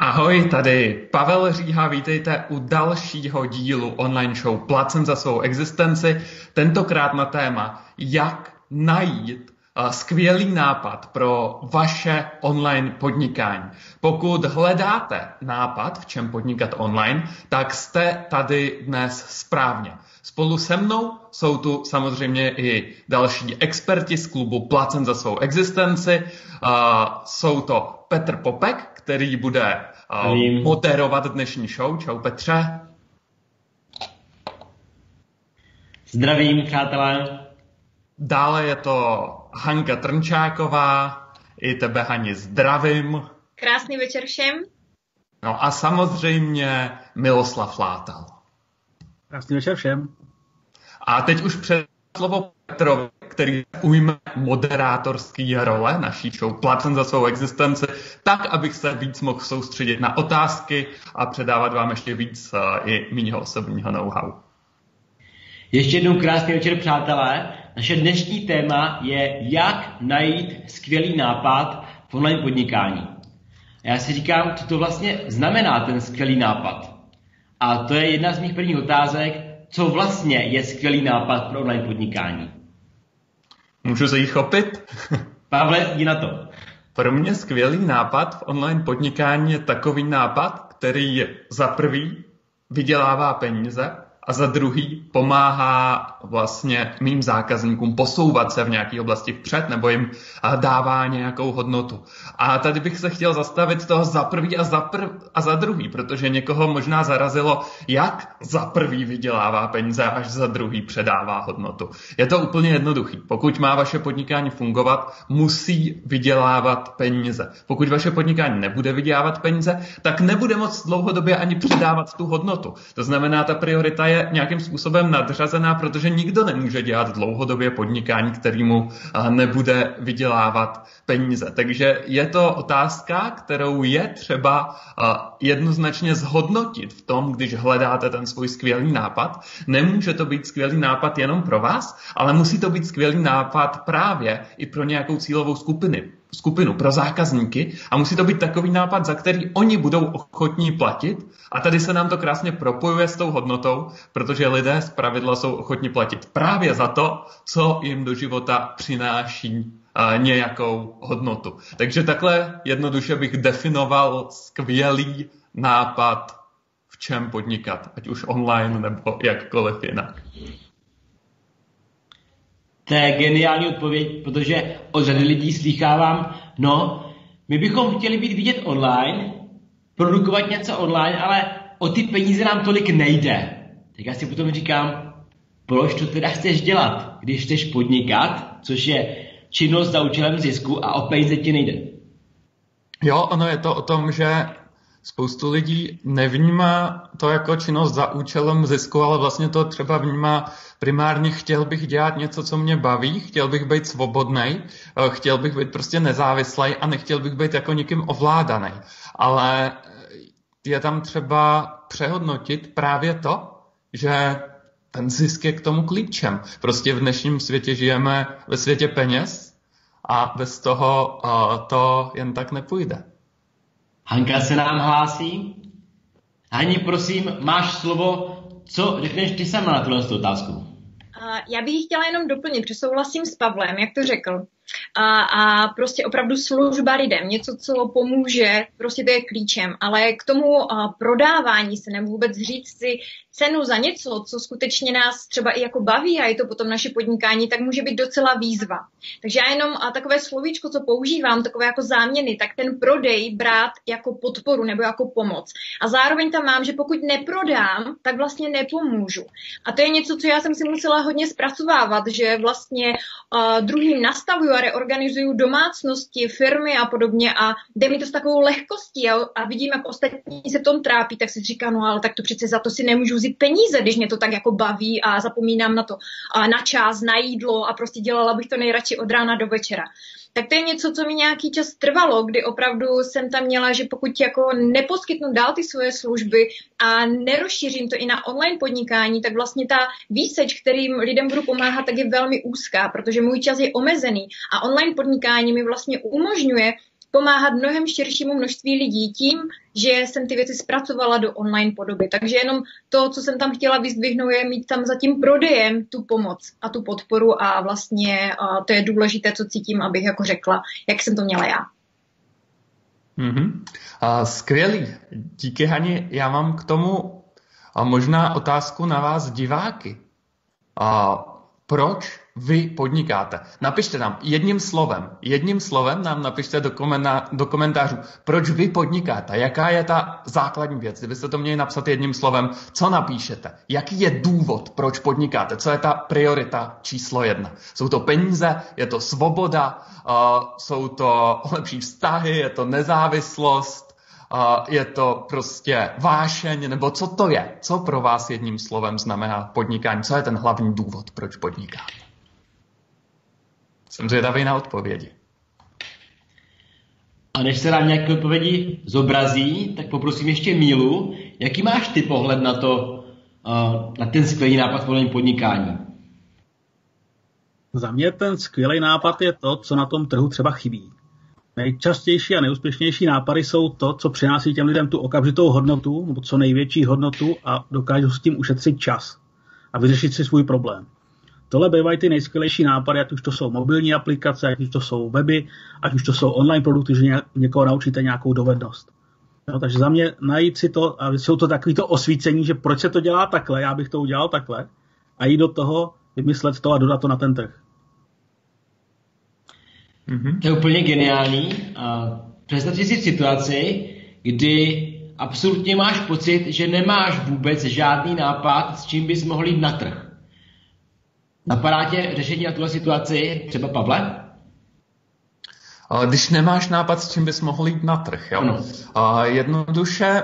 Ahoj, tady Pavel Říha, vítejte u dalšího dílu online show Placen za svou existenci. Tentokrát na téma, jak najít skvělý nápad pro vaše online podnikání. Pokud hledáte nápad, v čem podnikat online, tak jste tady dnes správně. Spolu se mnou jsou tu samozřejmě i další experti z klubu Placen za svou existenci. Jsou to Petr Popek, který bude moderovat dnešní show. Čau Petře. Zdravím, přátelé. Dále je to Hanka Trnčáková. I tebe, Hani, zdravím. Krásný večer všem. No a samozřejmě Miloslav Látal. Krásný večer všem. A teď už před slovo Petrovi, který ujme moderátorský role naší show Placen za svou existenci, tak, abych se víc mohl soustředit na otázky a předávat vám ještě víc i mýho osobního know-how. Ještě jednou krásný večer, přátelé. Naše dnešní téma je, jak najít skvělý nápad v online podnikání. Já si říkám, co to vlastně znamená ten skvělý nápad. A to je jedna z mých prvních otázek, co vlastně je skvělý nápad pro online podnikání. Můžu se jí chopit? Pavle, jdi na to. Pro mě skvělý nápad v online podnikání je takový nápad, který za prvý vydělává peníze a za druhý pomáhá vlastně mým zákazníkům posouvat se v nějaké oblasti vpřed nebo jim dává nějakou hodnotu. A tady bych se chtěl zastavit toho za prvý a za druhý, protože někoho možná zarazilo, jak za prvý vydělává peníze až za druhý předává hodnotu. Je to úplně jednoduchý. Pokud má vaše podnikání fungovat, musí vydělávat peníze. Pokud vaše podnikání nebude vydělávat peníze, tak nebude moc dlouhodobě ani předávat tu hodnotu. To znamená, ta priorita je nějakým způsobem nadřazená, protože nikdo nemůže dělat dlouhodobě podnikání, který mu nebude vydělávat peníze. Takže je to otázka, kterou je třeba jednoznačně zhodnotit v tom, když hledáte ten svůj skvělý nápad. Nemůže to být skvělý nápad jenom pro vás, ale musí to být skvělý nápad právě i pro nějakou cílovou skupinu pro zákazníky a musí to být takový nápad, za který oni budou ochotní platit. A tady se nám to krásně propojuje s tou hodnotou, protože lidé zpravidla jsou ochotní platit právě za to, co jim do života přináší nějakou hodnotu. Takže takhle jednoduše bych definoval skvělý nápad, v čem podnikat, ať už online nebo jakkoliv jinak. To je geniální odpověď, protože od řady lidí slýchávám, my bychom chtěli být vidět online, produkovat něco online, ale o ty peníze nám tolik nejde. Tak já si potom říkám, proč to teda chceš dělat, když chceš podnikat, což je činnost za účelem zisku a o peníze ti nejde. Jo, ono je to o tom, že spoustu lidí nevnímá to jako činnost za účelem zisku, ale vlastně to třeba vnímá primárně, chtěl bych dělat něco, co mě baví, chtěl bych být svobodnej, chtěl bych být prostě nezávislej a nechtěl bych být jako někým ovládaný. Ale je tam třeba přehodnotit právě to, že ten zisk je k tomu klíčem. Prostě v dnešním světě žijeme ve světě peněz a bez toho to jen tak nepůjde. Hanka se nám hlásí. Hani, prosím, máš slovo. Co řekneš ty sama na tuhle otázku? Já bych chtěla jenom doplnit, protože souhlasím s Pavlem, jak to řekl. A prostě opravdu služba lidem, něco, co pomůže, prostě to je klíčem. Ale k tomu prodávání se nebo vůbec říct si cenu za něco, co skutečně nás třeba i jako baví a je to potom naše podnikání, tak může být docela výzva. Takže já jenom takové slovíčko, co používám, takové jako záměny, tak ten prodej brát jako podporu nebo jako pomoc. A zároveň tam mám, že pokud neprodám, tak vlastně nepomůžu. A to je něco, co já jsem si musela hodně zpracovávat, že vlastně druhým nastavuju a reorganizuju domácnosti, firmy a podobně a jde mi to s takovou lehkostí a vidím, jak ostatní se v tom trápí, tak si říkám, ale tak to přece za to si nemůžu vzít peníze, když mě to tak jako baví a zapomínám na to na čas, na jídlo a prostě dělala bych to nejradši od rána do večera. Tak to je něco, co mi nějaký čas trvalo, kdy opravdu jsem tam měla, že pokud jako neposkytnu dál ty svoje služby a nerozšířím to i na online podnikání, tak vlastně ta výseč, kterým lidem budu pomáhat, tak je velmi úzká, protože můj čas je omezený a online podnikání mi vlastně umožňuje pomáhat mnohem širšímu množství lidí tím, že jsem ty věci zpracovala do online podoby. Takže jenom to, co jsem tam chtěla vyzdvihnout, je mít tam za tím prodejem tu pomoc a tu podporu a vlastně to je důležité, co cítím, abych jako řekla, jak jsem to měla já. Skvělý. Díky, Hani. Já mám k tomu možná otázku na vás, diváky. Proč vy podnikáte? Napište nám jedním slovem nám napište do komentářů, proč vy podnikáte, jaká je ta základní věc. Kdybyste to měli napsat jedním slovem, co napíšete? Jaký je důvod, proč podnikáte? Co je ta priorita číslo 1? Jsou to peníze, je to svoboda, jsou to lepší vztahy, je to nezávislost, je to prostě vášeň, nebo co to je? Co pro vás jedním slovem znamená podnikání? Co je ten hlavní důvod, proč podnikáte? Jsem zvědavý na odpovědi. A než se nám nějaké odpovědi zobrazí, tak poprosím ještě Mílu, jaký máš ty pohled na to, na ten skvělý nápad v podnikání? Za mě ten skvělý nápad je to, co na tom trhu třeba chybí. Nejčastější a nejúspěšnější nápady jsou to, co přináší těm lidem tu okamžitou hodnotu, nebo co největší hodnotu a dokážou s tím ušetřit čas a vyřešit si svůj problém. Tohle bývají ty nejskvělejší nápady, ať už to jsou mobilní aplikace, ať už to jsou weby, ať už to jsou online produkty, že někoho naučíte nějakou dovednost. No, takže za mě najít si to, a jsou to takovýto osvícení, že proč se to dělá takhle, já bych to udělal takhle, a jít do toho, vymyslet to a dodat to na ten trh. To je úplně geniální. Představ si situaci, kdy absolutně máš pocit, že nemáš vůbec žádný nápad, s čím bys mohl jít na trh. Napadá tě řešení na tuhle situaci, třeba Pavle? Když nemáš nápad, s čím bys mohl jít na trh, jo? Ano. Jednoduše,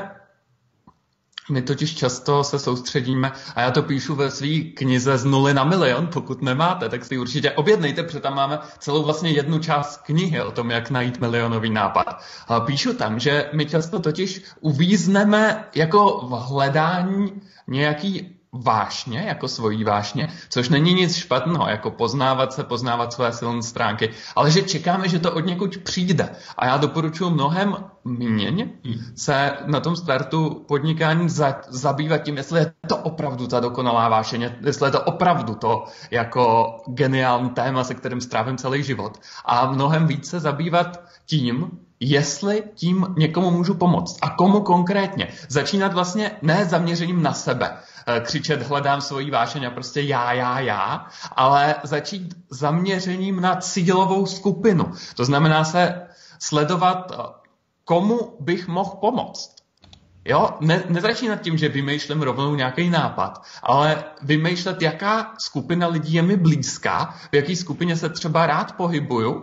my totiž často se soustředíme, a já to píšu ve své knize Z nuly na milion, pokud nemáte, tak si určitě objednejte, protože tam máme celou vlastně jednu část knihy o tom, jak najít milionový nápad. Píšu tam, že my často totiž uvízneme jako v hledání nějaký vášně, jako svojí vášně, což není nic špatného, jako poznávat své silné stránky, ale že čekáme, že to od někud přijde. A já doporučuji mnohem míň se na tom startu podnikání zabývat tím, jestli je to opravdu ta dokonalá vášeň, jestli je to opravdu to jako geniální téma, se kterým strávím celý život. A mnohem více zabývat tím, jestli tím někomu můžu pomoct. A komu konkrétně. Začínat vlastně ne zaměřením na sebe, křičet hledám svoji vášeň a prostě já, ale začít zaměřením na cílovou skupinu. To znamená se sledovat, komu bych mohl pomoct. Jo, nezačínat tím, že vymýšlím rovnou nějaký nápad, ale vymýšlet, jaká skupina lidí je mi blízká, v jaký skupině se třeba rád pohybuju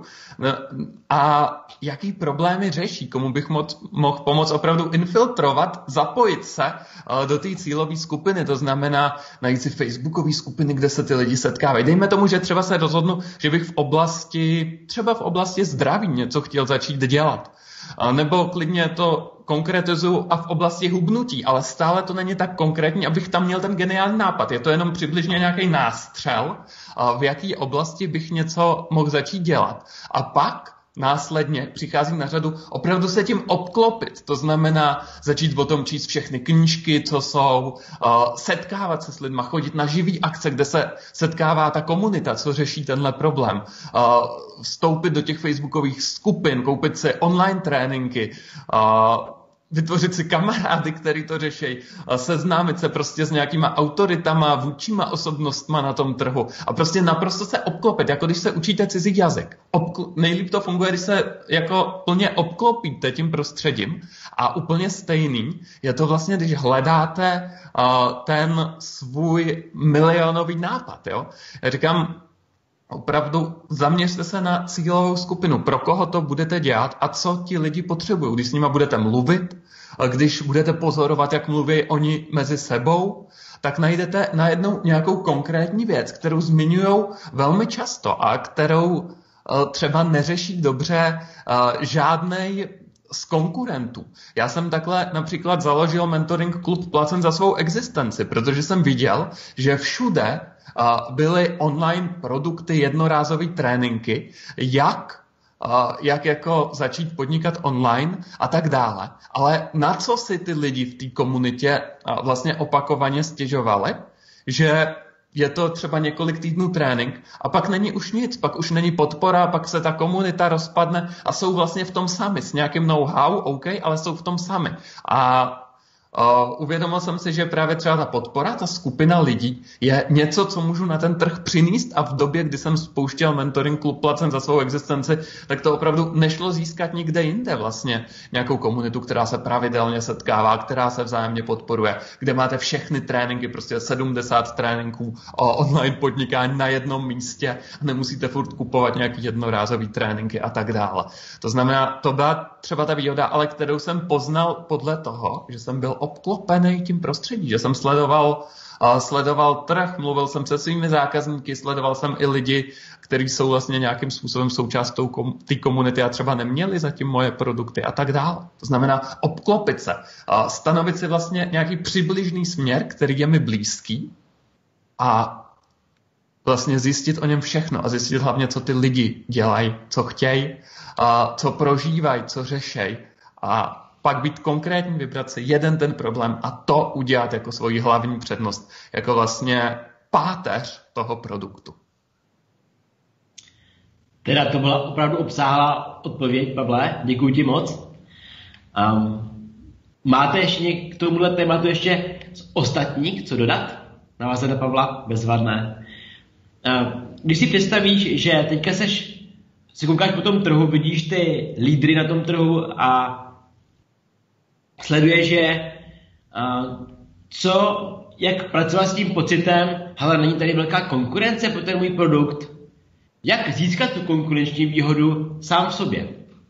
a jaký problémy řeší, komu bych mohl pomoct opravdu infiltrovat, zapojit se do té cílové skupiny, to znamená najít si facebookové skupiny, kde se ty lidi setkávají. Dejme tomu, že třeba se rozhodnu, že bych třeba v oblasti zdraví něco chtěl začít dělat. Nebo klidně to konkretizuju a v oblasti hubnutí, ale stále to není tak konkrétní, abych tam měl ten geniální nápad. Je to jenom přibližně nějaký nástřel, v jaký oblasti bych něco mohl začít dělat. A pak následně přichází na řadu opravdu se tím obklopit. To znamená začít o tom číst všechny knížky, co jsou, setkávat se s lidma, chodit na živý akce, kde se setkává ta komunita, co řeší tenhle problém. Vstoupit do těch facebookových skupin, koupit si online tréninky, vytvořit si kamarády, který to řeší, seznámit se prostě s nějakýma autoritama, vůdčíma osobnostma na tom trhu a prostě naprosto se obklopit, jako když se učíte cizí jazyk. Nejlíp to funguje, když se jako plně obklopíte tím prostředím a úplně stejný je to vlastně, když hledáte ten svůj milionový nápad. Jo? Já říkám, opravdu zaměřte se na cílovou skupinu, pro koho to budete dělat a co ti lidi potřebují. Když s nima budete mluvit, když budete pozorovat, jak mluví oni mezi sebou, tak najdete najednou nějakou konkrétní věc, kterou zmiňují velmi často a kterou třeba neřeší dobře žádnej z konkurentů. Já jsem takhle například založil mentoring klub placen za svou existenci, protože jsem viděl, že všude byly online produkty, jednorázové tréninky, jak jak jako začít podnikat online a tak dále. Ale na co si ty lidi v té komunitě vlastně opakovaně stěžovali, že je to třeba několik týdnů trénink a pak není už nic, pak už není podpora, pak se ta komunita rozpadne a jsou vlastně v tom sami, s nějakým know-how, OK, ale jsou v tom sami. A uvědomil jsem si, že právě třeba ta podpora, ta skupina lidí je něco, co můžu na ten trh přinést a v době, kdy jsem spouštěl mentoring Klub placen za svou existenci, tak to opravdu nešlo získat nikde jinde vlastně nějakou komunitu, která se pravidelně setkává, která se vzájemně podporuje, kde máte všechny tréninky, prostě 70 tréninků o online podnikání na jednom místě a nemusíte furt kupovat nějaký jednorázový tréninky a tak dále. To znamená, to byla třeba ta výhoda, ale kterou jsem poznal podle toho, že jsem byl obklopený tím prostředí, že jsem sledoval trh, mluvil jsem se svými zákazníky, sledoval jsem i lidi, kteří jsou vlastně nějakým způsobem součástí té komunity a třeba neměli zatím moje produkty a tak dále. To znamená obklopit se, stanovit si vlastně nějaký přibližný směr, který je mi blízký a vlastně zjistit o něm všechno a zjistit hlavně, co ty lidi dělají, co chtějí, co prožívají, co řešejí a pak být konkrétní, vybrat si jeden ten problém a to udělat jako svoji hlavní přednost, jako vlastně páteř toho produktu. Teda to byla opravdu obsáhlá odpověď, Pavle, děkuji ti moc. Máte ještě k tomuhle tématu ještě z ostatních co dodat? Navázat na Pavla? Bezvadné. Když si představíš, že teďka si koukáš po tom trhu, vidíš ty lídry na tom trhu a sleduješ je, jak pracovat s tím pocitem, hele, není tady velká konkurence pro ten můj produkt, jak získat tu konkurenční výhodu sám v sobě?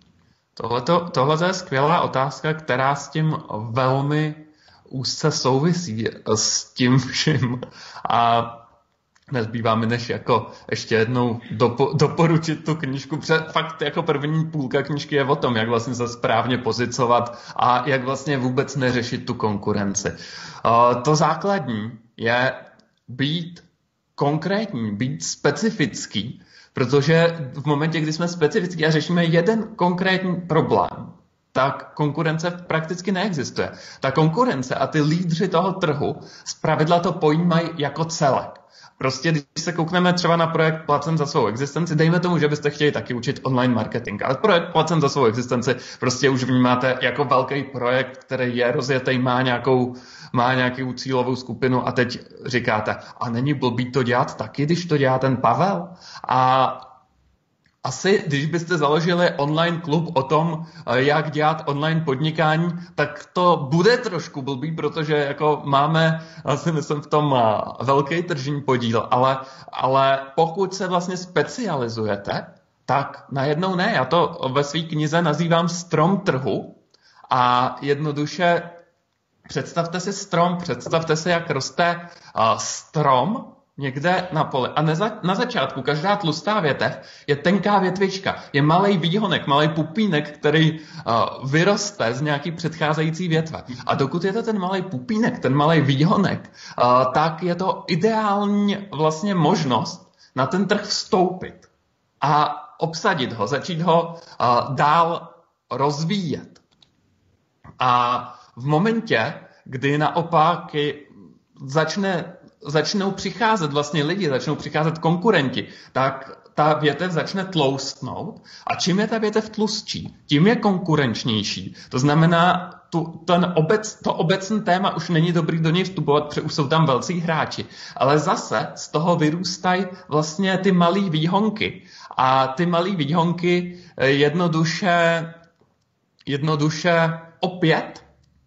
Tohle je skvělá otázka, která s tím velmi úzce souvisí s tím vším. A nezbývá mi než jako ještě jednou doporučit tu knížku. Fakt jako první půlka knížky je o tom, jak vlastně se správně pozicovat a jak vlastně vůbec neřešit tu konkurenci. To základní je být konkrétní, být specifický, protože v momentě, kdy jsme specifický a řešíme jeden konkrétní problém, tak konkurence prakticky neexistuje. Ta konkurence a ty lídři toho trhu zpravidla to pojímají jako celek. Prostě když se koukneme třeba na projekt Placen za svou existenci, dejme tomu, že byste chtěli taky učit online marketing, ale projekt Placen za svou existenci prostě už vnímáte jako velký projekt, který je rozjetý, má nějakou cílovou skupinu a teď říkáte, a není blbý to dělat taky, když to dělá ten Pavel? A asi, když byste založili online klub o tom, jak dělat online podnikání, tak to bude trošku blbý, protože jako máme, asi myslím, v tom velký tržní podíl, ale pokud se vlastně specializujete, tak najednou ne. Já to ve své knize nazývám strom trhu a jednoduše představte si strom, představte si, jak roste strom někde na poli. A na začátku každá tlustá větev je tenká větvička, je malej výhonek, malej pupínek, který vyroste z nějaký předcházející větve. A dokud je to ten malej pupínek, ten malej výhonek, tak je to ideální vlastně možnost na ten trh vstoupit a obsadit ho, začít ho dál rozvíjet. A v momentě, kdy naopak začnou přicházet vlastně lidi, začnou přicházet konkurenti, tak ta větev začne tloustnout a čím je ta větev tlustší, tím je konkurenčnější. To znamená, to obecné téma už není dobrý do něj vstupovat, protože už jsou tam velcí hráči. Ale zase z toho vyrůstají vlastně ty malý výhonky. A ty malý výhonky jednoduše opět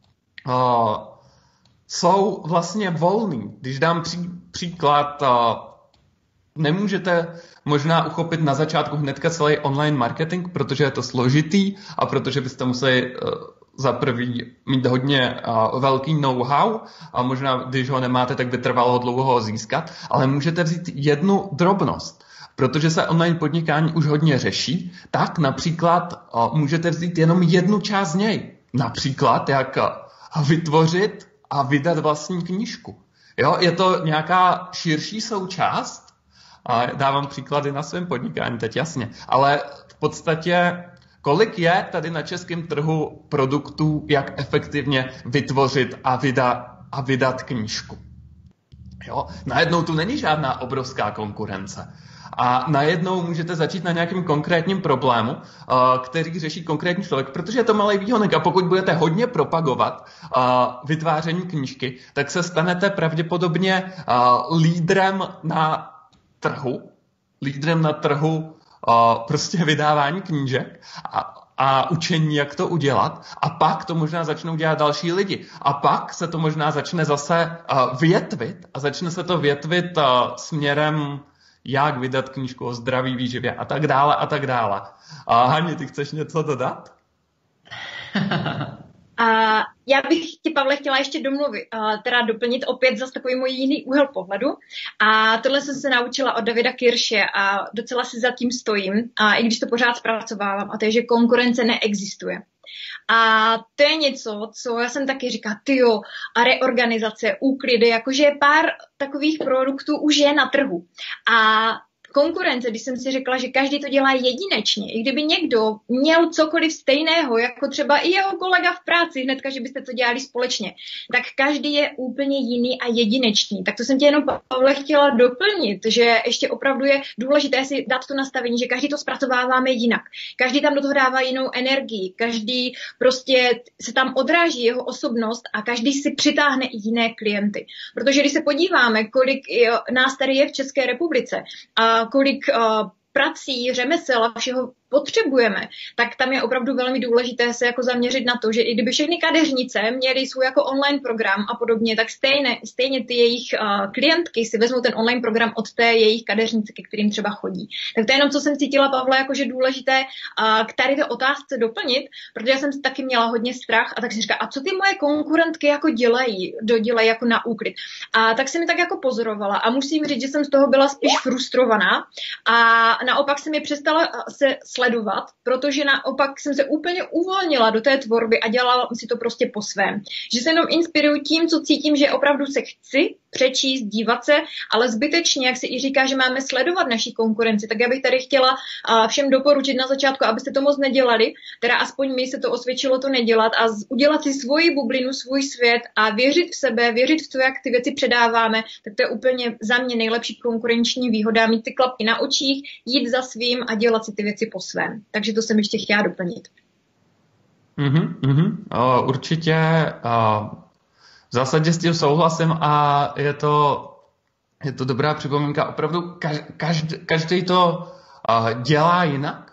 jsou vlastně volný. Když dám příklad, nemůžete možná uchopit na začátku hnedka celý online marketing, protože je to složitý a protože byste museli za prvý mít hodně velký know-how a možná, když ho nemáte, tak by trvalo dlouho ho získat, ale můžete vzít jednu drobnost. Protože se online podnikání už hodně řeší, tak například můžete vzít jenom jednu část z něj. Například, jak vytvořit a vydat vlastní knížku. Jo, je to nějaká širší součást, A dávám příklady na svém podnikání teď, jasně. Ale v podstatě, kolik je tady na českém trhu produktů, jak efektivně vytvořit a vydat knížku? Jo? Najednou tu není žádná obrovská konkurence. A najednou můžete začít na nějakém konkrétním problému, který řeší konkrétní člověk, protože je to malý výhonek. A pokud budete hodně propagovat vytváření knížky, tak se stanete pravděpodobně lídrem na trhu prostě vydávání knížek a učení, jak to udělat. A pak to možná začnou dělat další lidi. A pak se to možná začne zase větvit a začne se to větvit směrem, jak vydat knížku o zdraví, výživě a tak dále a tak dále. Hani, ty chceš něco dodat? A já bych tě, Pavle, chtěla ještě teda doplnit opět zase takový můj jiný úhel pohledu. A tohle jsem se naučila od Davida Kirše a docela si za tím stojím, a i když to pořád zpracovávám, a to je, že konkurence neexistuje. A to je něco, co já jsem taky říkala, a reorganizace, úklidy, jakože pár takových produktů už je na trhu. A konkurence, když jsem si řekla, že každý to dělá jedinečně, i kdyby někdo měl cokoliv stejného, jako třeba i jeho kolega v práci, hnedka, že byste to dělali společně, tak každý je úplně jiný a jedinečný. Tak to jsem tě jenom, Pavle, chtěla doplnit, že ještě opravdu je důležité si dát to nastavení, že každý to zpracováváme jinak. Každý tam do toho dává jinou energii, každý prostě se tam odráží jeho osobnost a každý si přitáhne i jiné klienty. Protože když se podíváme, kolik nás tady je v České republice a kolik prací, řemesel a všeho potřebujeme, tak tam je opravdu velmi důležité se jako zaměřit na to, že i kdyby všechny kadeřnice měly svůj jako online program a podobně, tak stejně ty jejich klientky si vezmou ten online program od té jejich kadeřnice, ke kterým třeba chodí. Tak to je jenom, co jsem cítila, Pavle, jakože důležité k tady té otázce doplnit, protože já jsem taky měla hodně strach a tak si říkala, a co ty moje konkurentky jako dělají jako na úklid. A tak jsem mi tak jako pozorovala a musím říct, že jsem z toho byla spíš frustrovaná a naopak jsem je přestala se sledovat, protože naopak jsem se úplně uvolnila do té tvorby a dělala si to prostě po svém. Že se jenom inspiruju tím, co cítím, že opravdu se chci přečíst, dívat se, ale zbytečně, jak se i říká, že máme sledovat naší konkurenci, tak já bych tady chtěla všem doporučit na začátku, abyste to moc nedělali, teda aspoň mi se to osvědčilo to nedělat a udělat si svoji bublinu, svůj svět a věřit v sebe, věřit v to, jak ty věci předáváme, tak to je úplně za mě nejlepší konkurenční výhoda, mít ty klapky na očích, jít za svým a dělat si ty věci po svém. Takže to jsem ještě chtěla doplnit. Určitě v zásadě s tím souhlasím a je to dobrá připomínka. Opravdu každý to dělá jinak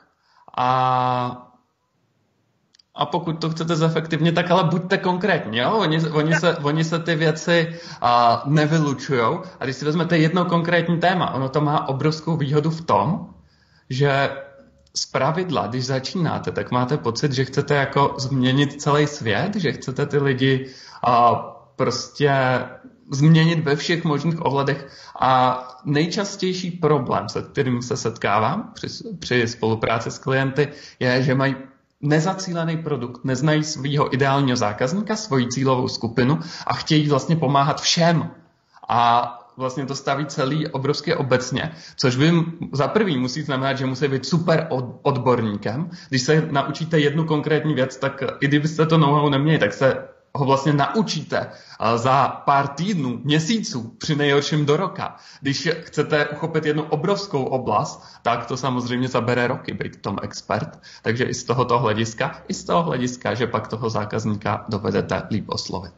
a pokud to chcete zefektivně, tak ale buďte konkrétní. Jo? Oni se ty věci nevylučujou. A když si vezmete jedno konkrétní téma, ono to má obrovskou výhodu v tom, že zpravidla, když začínáte, tak máte pocit, že chcete jako změnit celý svět, že chcete ty lidi prostě změnit ve všech možných ohledech. A nejčastější problém, se kterým se setkávám při spolupráci s klienty, je, že mají nezacílený produkt, neznají svého ideálního zákazníka, svoji cílovou skupinu a chtějí vlastně pomáhat všem. A vlastně to staví celý obrovsky obecně, což by za prvý musí znamenat, že musí být super odborníkem. Když se naučíte jednu konkrétní věc, tak i kdybyste to know-how neměli, tak se ho vlastně naučíte za pár týdnů, měsíců, při nejhorším do roka. Když chcete uchopit jednu obrovskou oblast, tak to samozřejmě zabere roky být v tom expert. Takže i z tohoto hlediska, že pak toho zákazníka dovedete líp oslovit.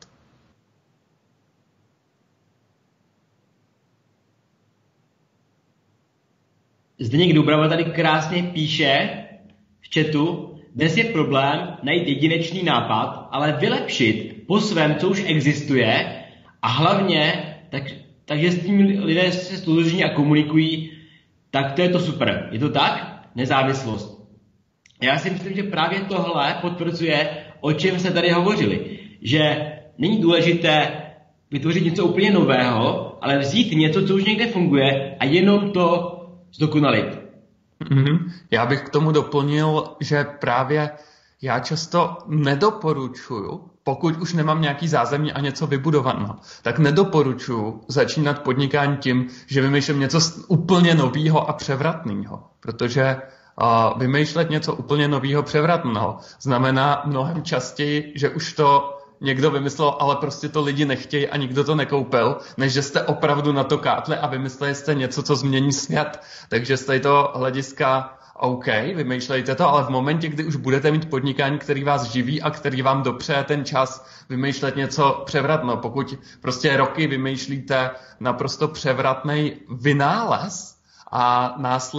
Zdeněk Doubrava tady krásně píše v chatu, dnes je problém najít jedinečný nápad, ale vylepšit po svém, co už existuje a hlavně, takže s tím lidé se stotožní a komunikují, tak to je to super. Je to tak? Nezávislost. Já si myslím, že právě tohle potvrzuje, o čem se tady hovořili. Že není důležité vytvořit něco úplně nového, ale vzít něco, co už někde funguje a jenom to zdokonalit. Já bych k tomu doplnil, že právě Já často nedoporučuju, pokud už nemám nějaký zázemí a něco vybudovaného, tak nedoporučuju začínat podnikání tím, že vymýšlím něco úplně nového a převratného. Protože vymýšlet něco úplně nového převratného znamená mnohem častěji, že už to někdo vymyslel, ale prostě to lidi nechtějí a nikdo to nekoupil, než že jste opravdu na to kápli a vymysleli jste něco, co změní svět. Takže z této hlediska OK, vymýšlejte to, ale v momentě, kdy už budete mít podnikání, který vás živí a který vám dopřeje ten čas vymýšlet něco převratného. Pokud prostě roky vymýšlíte naprosto převratný vynález a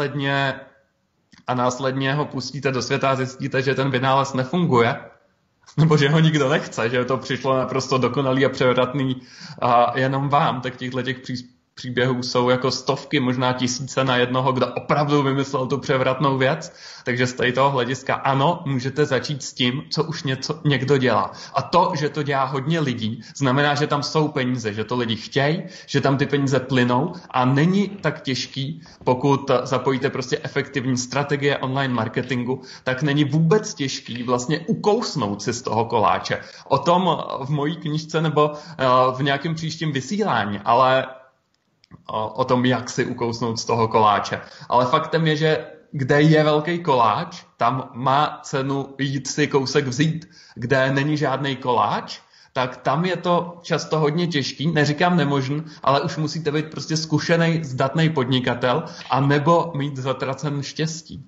následně ho pustíte do světa a zjistíte, že ten vynález nefunguje, nebo že ho nikdo nechce, že to přišlo naprosto dokonalý a převratný jenom vám, tak těch příběhů jsou jako stovky, možná tisíce na jednoho, kdo opravdu vymyslel tu převratnou věc. Takže z toho hlediska ano, můžete začít s tím, co už někdo dělá. A to, že to dělá hodně lidí, znamená, že tam jsou peníze, že to lidi chtějí, že tam ty peníze plynou a není tak těžký, pokud zapojíte prostě efektivní strategie online marketingu, tak není vůbec těžký vlastně ukousnout si z toho koláče. O tom v mojí knížce nebo v nějakém příštím vysílání, ale o tom, jak si ukousnout z toho koláče. Ale faktem je, že kde je velký koláč, tam má cenu jít si kousek vzít. Kde není žádný koláč, tak tam je to často hodně těžký, neříkám nemožný, ale už musíte být prostě zkušený, zdatný podnikatel a nebo mít zatracen štěstí.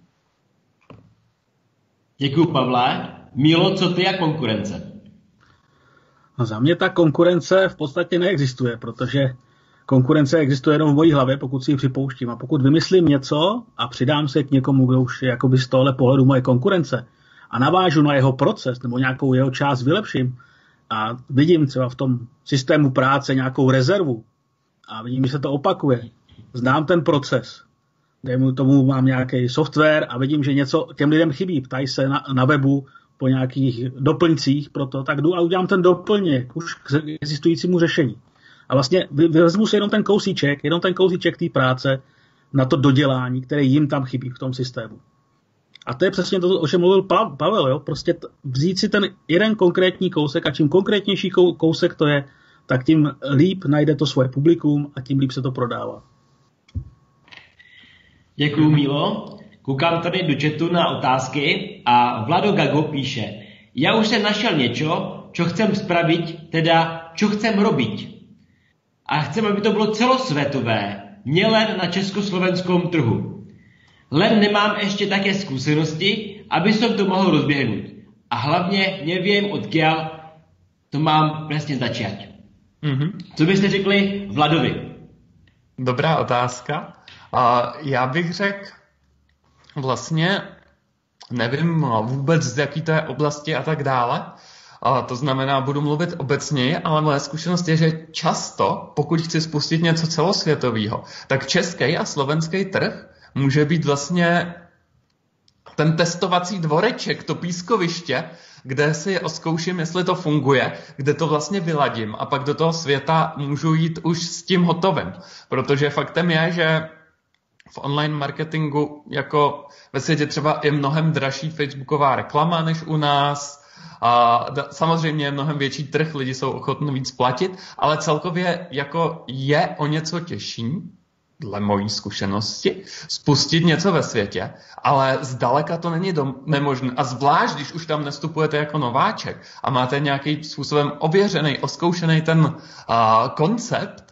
Děkuju, Pavle. Mílo, co ty a konkurence? No, za mě ta konkurence v podstatě neexistuje, protože konkurence existuje jenom v mojí hlavě, pokud si ji připouštím. A pokud vymyslím něco a přidám se k někomu, kdo už je jakoby z tohle pohledu moje konkurence a navážu na jeho proces nebo nějakou jeho část vylepším a vidím třeba v tom systému práce nějakou rezervu a vidím, že se to opakuje, znám ten proces, dejme tomu mám nějaký software a vidím, že něco těm lidem chybí, ptají se na webu po nějakých doplňcích pro to, tak jdu a udělám ten doplněk už k existujícímu řešení. A vlastně vezmu si jenom ten kousíček té práce na to dodělání, které jim tam chybí v tom systému. A to je přesně to, o čem mluvil Pavel. Jo? Prostě vzít si ten jeden konkrétní kousek a čím konkrétnější kousek to je, tak tím líp najde to svoje publikum a tím líp se to prodává. Děkuju, Mílo. Koukám tady do chatu na otázky a Vlado Gago píše: Já už jsem našel něco, čo chcem spravit, teda čo chcem robiť. A chcem, aby to bylo celosvětové, nielen na československom trhu. Len nemám ještě také skúsenosti, aby som to mohl rozběhnout. A hlavně nevím, odkiaľ to mám přesně začít. Mm-hmm. Co byste řekli Vladovi? Dobrá otázka. Já bych řekl, vlastně nevím vůbec, z jaký to je oblasti a tak dále. To znamená, budu mluvit obecněji, ale moje zkušenost je, že často, pokud chci spustit něco celosvětového, tak český a slovenský trh může být vlastně ten testovací dvoreček, to pískoviště, kde si oskouším, jestli to funguje, kde to vlastně vyladím a pak do toho světa můžu jít už s tím hotovým. Protože faktem je, že v online marketingu jako ve světě třeba je mnohem dražší facebooková reklama než u nás. A samozřejmě je mnohem větší trh, lidi jsou ochotní víc platit, ale celkově jako je o něco těžší, dle mojí zkušenosti, spustit něco ve světě, ale zdaleka to není nemožné. A zvlášť, když už tam nastupujete jako nováček a máte nějakým způsobem ověřený, oskoušený ten koncept,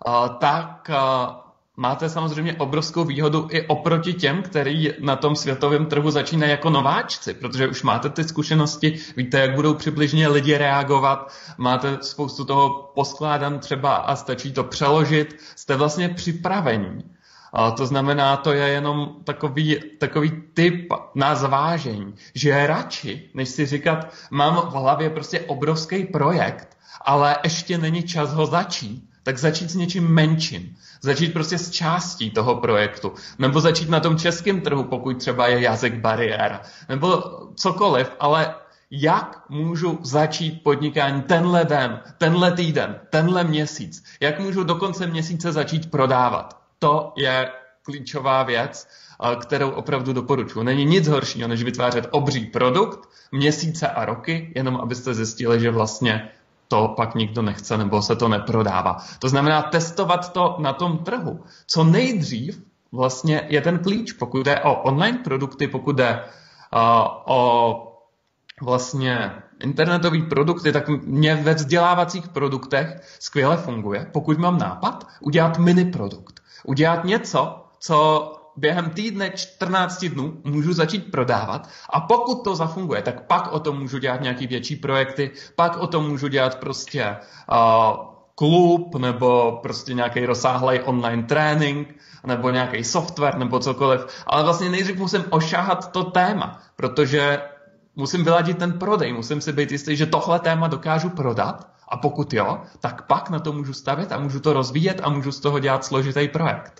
tak máte samozřejmě obrovskou výhodu i oproti těm, který na tom světovém trhu začínají jako nováčci, protože už máte ty zkušenosti, víte, jak budou přibližně lidi reagovat, máte spoustu toho poskládan třeba a stačí to přeložit, jste vlastně připravení. To znamená, to je jenom takový typ na zvážení, že radši, než si říkat, mám v hlavě prostě obrovský projekt, ale ještě není čas ho začít, tak začít s něčím menším. Začít prostě s částí toho projektu. Nebo začít na tom českém trhu, pokud třeba je jazyk bariéra. Nebo cokoliv, ale jak můžu začít podnikání tenhle den, tenhle týden, tenhle měsíc? Jak můžu do konce měsíce začít prodávat? To je klíčová věc kterou opravdu doporučuji. Není nic horšího, než vytvářet obří produkt, měsíce a roky, jenom abyste zjistili, že vlastně to pak nikdo nechce nebo se to neprodává. To znamená testovat to na tom trhu. Co nejdřív vlastně je ten klíč, pokud jde o online produkty, pokud jde o vlastně internetové produkty, tak mě ve vzdělávacích produktech skvěle funguje, pokud mám nápad, udělat mini produkt. Udělat něco, co během týdne 14 dnů můžu začít prodávat a pokud to zafunguje, tak pak o tom můžu dělat nějaký větší projekty, pak o tom můžu dělat prostě klub nebo prostě nějaký rozsáhlej online trénink nebo nějaký software nebo cokoliv. Ale vlastně nejdřív musím ošahat to téma, protože musím vyladit ten prodej, musím si být jistý, že tohle téma dokážu prodat a pokud jo, tak pak na to můžu stavět a můžu to rozvíjet a můžu z toho dělat složitý projekt.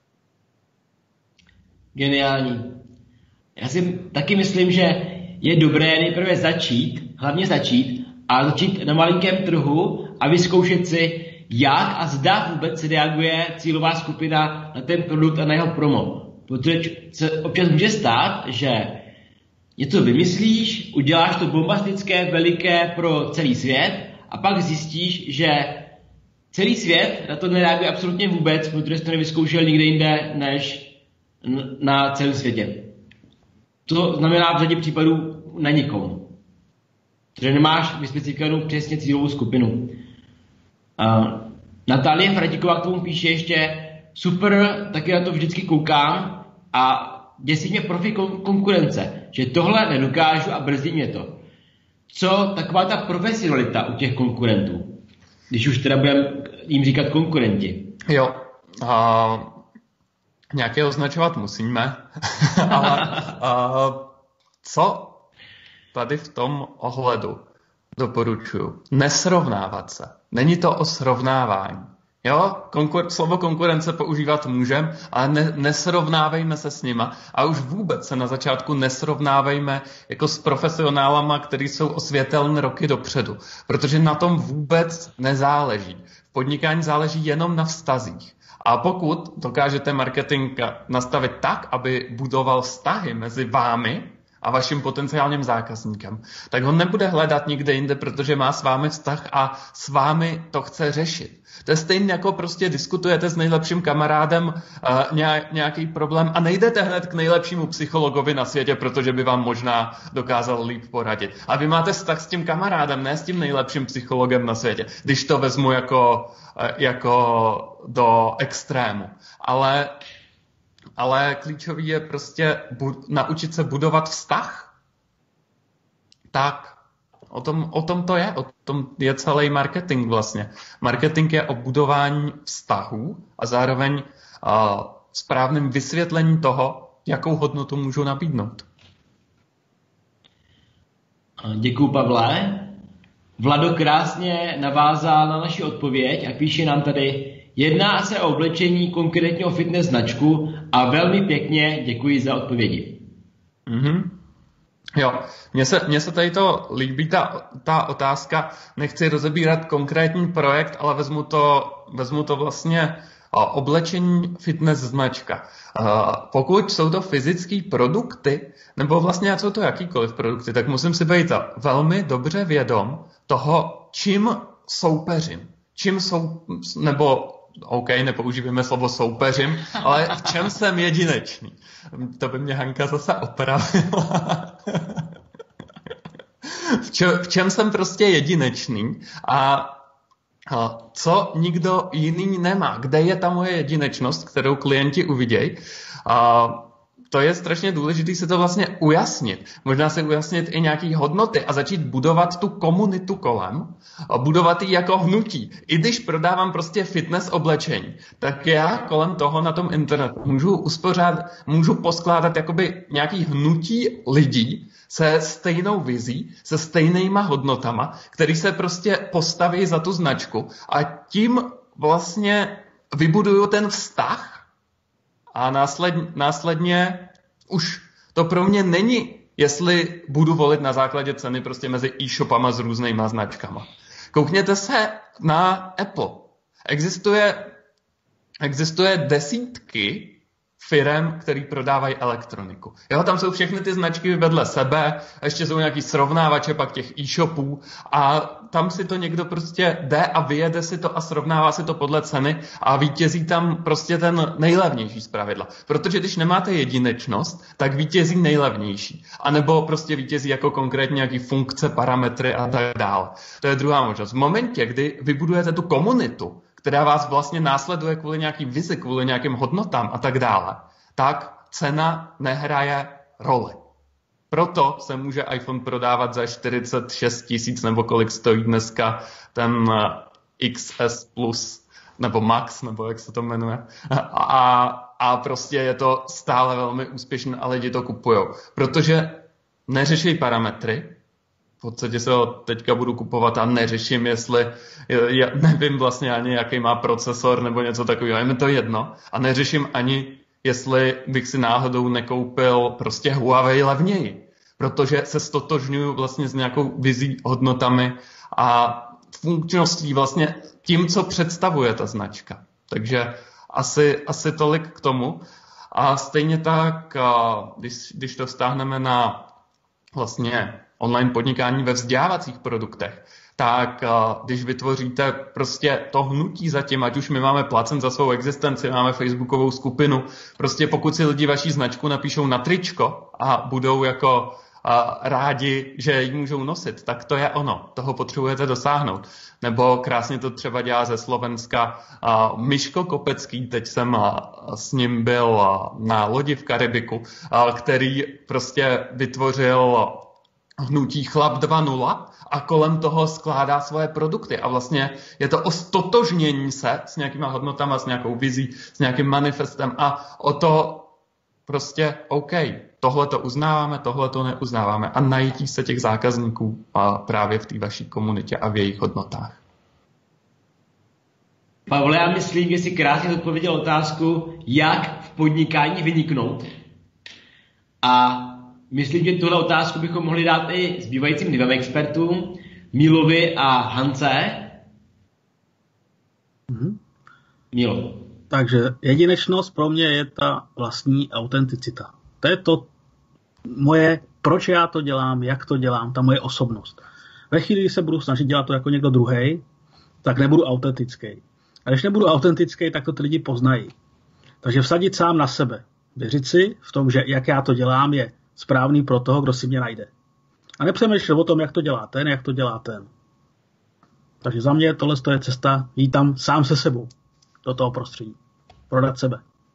Geniální. Já si taky myslím, že je dobré nejprve hlavně začít a začít na malinkém trhu a vyzkoušet si, jak a zda vůbec se reaguje cílová skupina na ten produkt a na jeho promo. Protože se občas může stát, že něco vymyslíš, uděláš to bombastické, veliké pro celý svět a pak zjistíš, že celý svět na to nereaguje absolutně vůbec, protože jsi to nevyzkoušel nikde jinde než na celém světě. To znamená v řadě případů na nikomu. Protože nemáš vyspecifikovanou přesně cílovou skupinu. Natálie Fradiková k tomu píše ještě super, taky na to vždycky koukám a děsí mě profi konkurence, že tohle nedokážu a brzdí mě to. Co taková ta profesionalita u těch konkurentů? Když už teda budeme jim říkat konkurenti. Jo, nějaké označovat musíme, ale co tady v tom ohledu doporučuji? Nesrovnávat se. Není to o srovnávání. Jo, slovo konkurence používat můžeme, ale nesrovnávejme se s nima a už vůbec se na začátku nesrovnávejme jako s profesionálama, kteří jsou osvětelné roky dopředu, protože na tom vůbec nezáleží. V podnikání záleží jenom na vztazích. A pokud dokážete marketing nastavit tak, aby budoval vztahy mezi vámi a vaším potenciálním zákazníkem, tak ho nebude hledat nikde jinde, protože má s vámi vztah a s vámi to chce řešit. To je stejně jako prostě diskutujete s nejlepším kamarádem nějaký problém a nejdete hned k nejlepšímu psychologovi na světě, protože by vám možná dokázal líp poradit. A vy máte vztah s tím kamarádem, ne s tím nejlepším psychologem na světě, když to vezmu jako do extrému. Ale klíčový je prostě naučit se budovat vztah. Tak, o tom to je. O tom je celý marketing vlastně. Marketing je o budování vztahů a zároveň správným vysvětlení toho, jakou hodnotu můžu nabídnout. Děkuju, Pavle. Vlado krásně navázal na naši odpověď a píše nám tady: jedná se o oblečení, konkrétně o fitness značku a velmi pěkně děkuji za odpovědi. Mm-hmm. Jo, mně se tady to líbí, ta otázka. Nechci rozebírat konkrétní projekt, ale vezmu to vlastně oblečení fitness značka. Pokud jsou to fyzické produkty, nebo vlastně jsou to jakýkoliv produkty, tak musím si být velmi dobře vědom toho, čím soupeřím. Nepoužíváme slovo soupeřím, ale v čem jsem jedinečný. To by mě Hanka zase opravila. V čem jsem prostě jedinečný a co nikdo jiný nemá. Kde je ta moje jedinečnost, kterou klienti uvidějí. To je strašně důležité si to vlastně ujasnit. Možná si ujasnit i nějaké hodnoty a začít budovat tu komunitu kolem, a budovat ji jako hnutí. I když prodávám prostě fitness oblečení, tak já kolem toho na tom internetu můžu poskládat jakoby nějaký hnutí lidí se stejnou vizí, se stejnýma hodnotama, který se prostě postaví za tu značku a tím vlastně vybuduju ten vztah. A následně už to pro mě není, jestli budu volit na základě ceny prostě mezi e-shopama s různýma značkama. Koukněte se na Apple. Existuje desítky firem, který prodávají elektroniku. Jo, tam jsou všechny ty značky vedle sebe, a ještě jsou nějaký srovnávače pak těch e-shopů a tam si to někdo prostě jde a vyjede si to a srovnává si to podle ceny a vítězí tam prostě ten nejlevnější zpravidla. Protože když nemáte jedinečnost, tak vítězí nejlevnější. A nebo prostě vítězí jako konkrétně nějaký funkce, parametry a tak dále. To je druhá možnost. V momentě, kdy vybudujete tu komunitu, která vás vlastně následuje kvůli nějaký vizi, kvůli nějakým hodnotám a tak dále, tak cena nehraje roli. Proto se může iPhone prodávat za 46 000 nebo kolik stojí dneska ten XS Plus nebo Max, nebo jak se to jmenuje. A prostě je to stále velmi úspěšné a lidi to kupujou. Protože neřeší parametry, v podstatě se ho teďka budu kupovat a neřeším, jestli, nevím vlastně ani, jaký má procesor nebo něco takového, je mi to jedno. A neřeším ani, jestli bych si náhodou nekoupil prostě Huawei levněji. Protože se stotožňuju vlastně s nějakou vizí, hodnotami a funkčností vlastně tím, co představuje ta značka. Takže asi tolik k tomu. A stejně tak, když to vztáhneme na vlastně online podnikání ve vzdělávacích produktech, tak když vytvoříte prostě to hnutí zatím, ať už my máme placen za svou existenci, máme facebookovou skupinu, prostě pokud si lidi vaší značku napíšou na tričko a budou jako rádi, že ji můžou nosit, tak to je ono. Toho potřebujete dosáhnout. Nebo krásně to třeba dělá ze Slovenska Miško Kopecký, teď jsem s ním byl na lodi v Karibiku, který prostě vytvořil hnutí Chlap 2.0 a kolem toho skládá svoje produkty. A vlastně je to o stotožnění se s nějakýma hodnotama, s nějakou vizí, s nějakým manifestem a o to prostě OK, tohle to uznáváme, tohle to neuznáváme a najítí se těch zákazníků a právě v té vaší komunitě a v jejich hodnotách. Pavle, já myslím, že jsi krásně odpověděl otázku, jak v podnikání vyniknout. A myslím, že tuhle otázku bychom mohli dát i zbývajícím dvěma expertům, Milovi a Hance. Milo. Takže jedinečnost pro mě je ta vlastní autenticita. To je to moje, proč já to dělám, jak to dělám, ta moje osobnost. Ve chvíli, kdy se budu snažit dělat to jako někdo druhý, tak nebudu autentický. A když nebudu autentický, tak to ty lidi poznají. Takže vsadit sám na sebe. Věřit si v tom, že jak já to dělám, je správný pro toho, kdo si mě najde. A nepřemýšlet o tom, jak to dělá ten, jak to dělá ten. Takže za mě tohle je cesta jít tam sám se sebou do toho prostředí. Prodat sebe.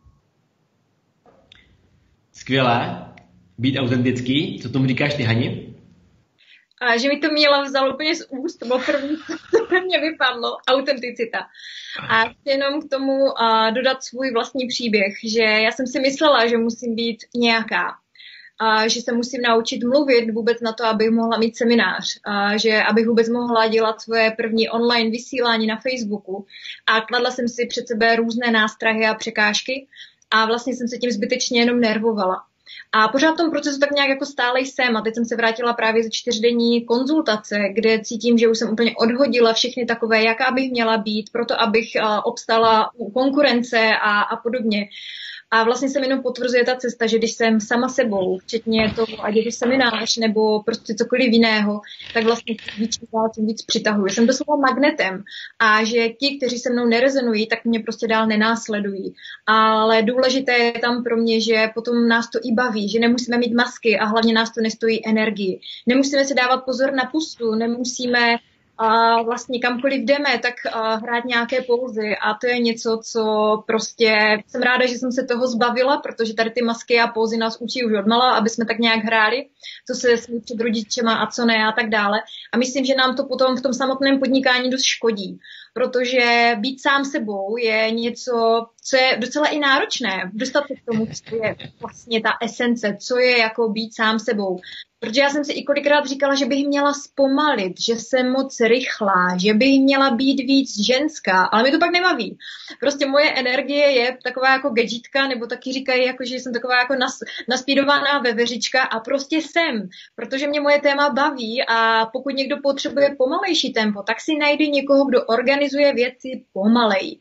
Skvělé. Být autentický. Co tomu říkáš ty, Hani? A že mi to Míla vzal úplně z úst, to bylo první, co mě vypadlo, autenticita. A jenom k tomu dodat svůj vlastní příběh, že já jsem si myslela, že musím být nějaká. Že se musím naučit mluvit vůbec na to, abych mohla mít seminář, že abych vůbec mohla dělat svoje první online vysílání na Facebooku. A kladla jsem si před sebe různé nástrahy a překážky a vlastně jsem se tím zbytečně jenom nervovala. A pořád v tom procesu tak nějak jako stále jsem a teď jsem se vrátila právě ze 4denní konzultace, kde cítím, že už jsem úplně odhodila všechny takové, jaká bych měla být, proto abych obstala u konkurence a podobně. A vlastně se mi jenom potvrzuje ta cesta, že když jsem sama sebou, včetně toho, ať je to seminář nebo prostě cokoliv jiného, tak vlastně tím víc přitahuji. Jsem doslova magnetem a že ti, kteří se mnou nerezonují, tak mě prostě dál nenásledují. Ale důležité je tam pro mě, že potom nás to i baví, že nemusíme mít masky a hlavně nás to nestojí energii. Nemusíme si dávat pozor na pusu, nemusíme a vlastně kamkoliv jdeme, tak hrát nějaké pózy a to je něco, co prostě jsem ráda, že jsem se toho zbavila, protože tady ty masky a pózy nás učí už odmala, aby jsme tak nějak hráli, co se smí před rodičema a co ne a tak dále. A myslím, že nám to potom v tom samotném podnikání dost škodí, protože být sám sebou je něco, co je docela i náročné, dostat se k tomu, co je vlastně ta esence, co je jako být sám sebou. Protože já jsem si i kolikrát říkala, že bych měla zpomalit, že jsem moc rychlá, že bych měla být víc ženská, ale mi to pak nebaví. Prostě moje energie je taková jako gadgetka, nebo taky říkají, jako, že jsem taková jako naspídovaná veveřička a prostě jsem, protože mě moje téma baví a pokud někdo potřebuje pomalejší tempo, tak si najde někoho, kdo organizuje věci pomalej.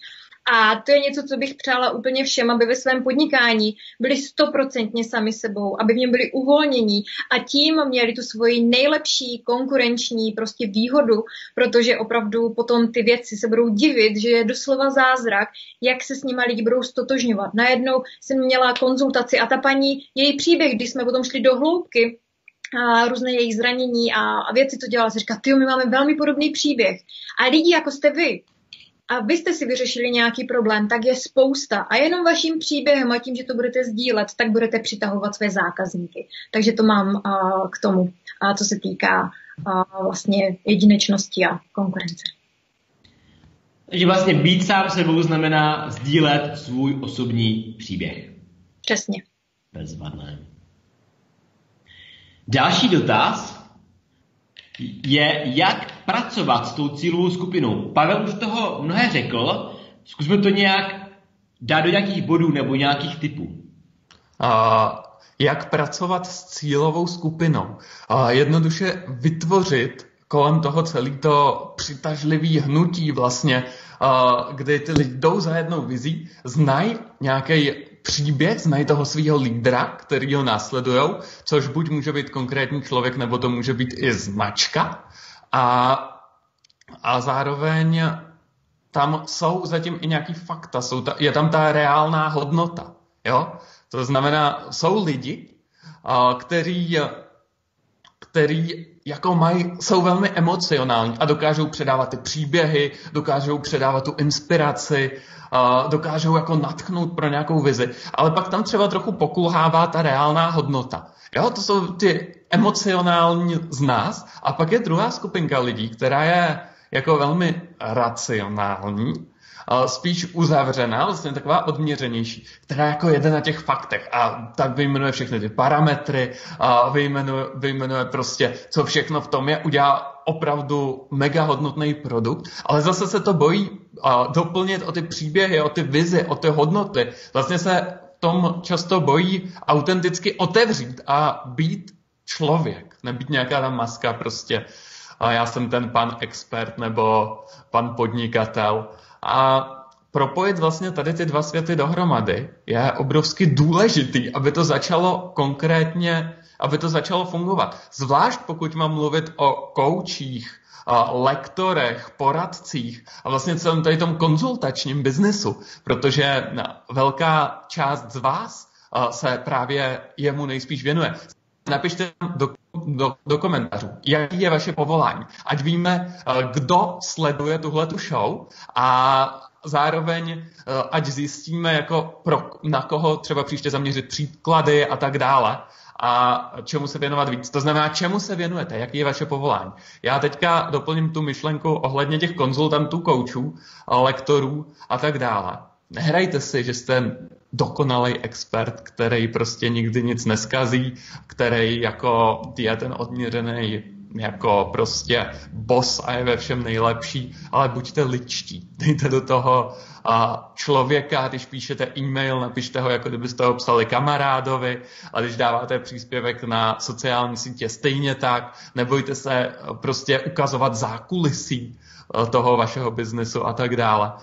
A to je něco, co bych přála úplně všem, aby ve svém podnikání byli 100% sami sebou, aby v něm byli uvolnění a tím měli tu svoji nejlepší konkurenční prostě výhodu, protože opravdu potom ty věci se budou divit, že je doslova zázrak, jak se s nima lidi budou stotožňovat. Najednou jsem měla konzultaci a ta paní, její příběh, když jsme potom šli do hloubky, a různé její zranění a věci, co dělala, se říká, tyjo, my máme velmi podobný příběh. A lidi, jako jste vy, a vy jste si vyřešili nějaký problém, tak je spousta. A jenom vaším příběhem a tím, že to budete sdílet, tak budete přitahovat své zákazníky. Takže to mám k tomu, co se týká vlastně jedinečnosti a konkurence. Takže vlastně být sám sebou znamená sdílet svůj osobní příběh. Přesně. Bezvadné. Další dotaz je, jak pracovat s tou cílovou skupinou. Pavel už toho mnohé řekl, zkusme to nějak dát do nějakých bodů nebo nějakých typů. Jak pracovat s cílovou skupinou? Jednoduše vytvořit kolem toho celé to přitažlivý hnutí vlastně, kdy ty lidi jdou za jednou vizí, znají nějaký příběh, znají toho svého lídra, který ho následujou, což buď může být konkrétní člověk, nebo to může být i značka. A zároveň tam jsou zatím i nějaký fakta, je tam ta reálná hodnota. Jo? To znamená, jsou lidi, který jako jsou velmi emocionální a dokážou předávat ty příběhy, dokážou předávat tu inspiraci, dokážou jako nadchnout pro nějakou vizi, ale pak tam třeba trochu pokulhává ta reálná hodnota. Jo, to jsou ty emocionální z nás a pak je druhá skupinka lidí, která je jako velmi racionální, spíš uzavřená, vlastně taková odměřenější, která jako jede na těch faktech a tak vyjmenuje všechny ty parametry, vyjmenuje prostě, co všechno v tom je, udělá opravdu mega hodnotný produkt, ale zase se to bojí doplnit o ty příběhy, o ty vizi, o ty hodnoty. Vlastně se v tom často bojí autenticky otevřít a být člověk, nebýt nějaká ta maska prostě. Já jsem ten pan expert nebo pan podnikatel. A propojit vlastně tady ty dva světy dohromady je obrovsky důležitý, aby to začalo aby to začalo fungovat. Zvlášť pokud mám mluvit o koučích, lektorech, poradcích a vlastně celém tady tom konzultačním biznesu, protože velká část z vás se právě jemu nejspíš věnuje. Napište do komentářů, jaký je vaše povolání. Ať víme, kdo sleduje tuhletu show a zároveň ať zjistíme, jako na koho třeba příště zaměřit příklady a tak dále a čemu se věnovat víc. To znamená, čemu se věnujete, jaký je vaše povolání. Já teďka doplním tu myšlenku ohledně těch konzultantů, koučů, lektorů a tak dále. Nehrajte si, že jste dokonalý expert, který prostě nikdy nic neskazí, který jako je ten odměřený jako prostě boss a je ve všem nejlepší, ale buďte lidští. Dejte do toho člověka, když píšete e-mail, napište ho, jako kdybyste ho psali kamarádovi, a když dáváte příspěvek na sociální sítě stejně tak, nebojte se prostě ukazovat zákulisí toho vašeho biznesu a tak dále.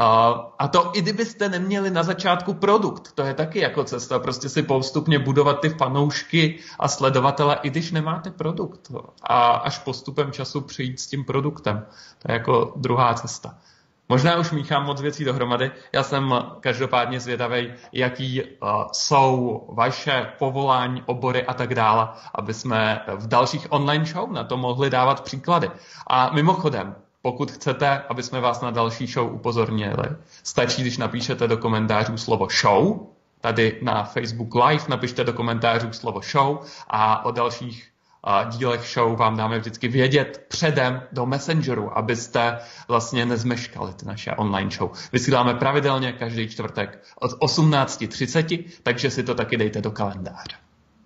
A to i kdybyste neměli na začátku produkt, to je taky jako cesta, prostě si postupně budovat ty fanoušky a sledovatele, i když nemáte produkt a až postupem času přijít s tím produktem. To je jako druhá cesta. Možná už míchám moc věcí dohromady, já jsem každopádně zvědavý, jaký jsou vaše povolání, obory a tak dále, aby jsme v dalších online show na to mohli dávat příklady. A mimochodem, pokud chcete, aby jsme vás na další show upozornili, stačí, když napíšete do komentářů slovo show, tady na Facebook Live napište do komentářů slovo show a o dalších dílech show vám dáme vždycky vědět předem do Messengeru, abyste vlastně nezmeškali ty naše online show. Vysíláme pravidelně každý čtvrtek od 18:30, takže si to taky dejte do kalendáře.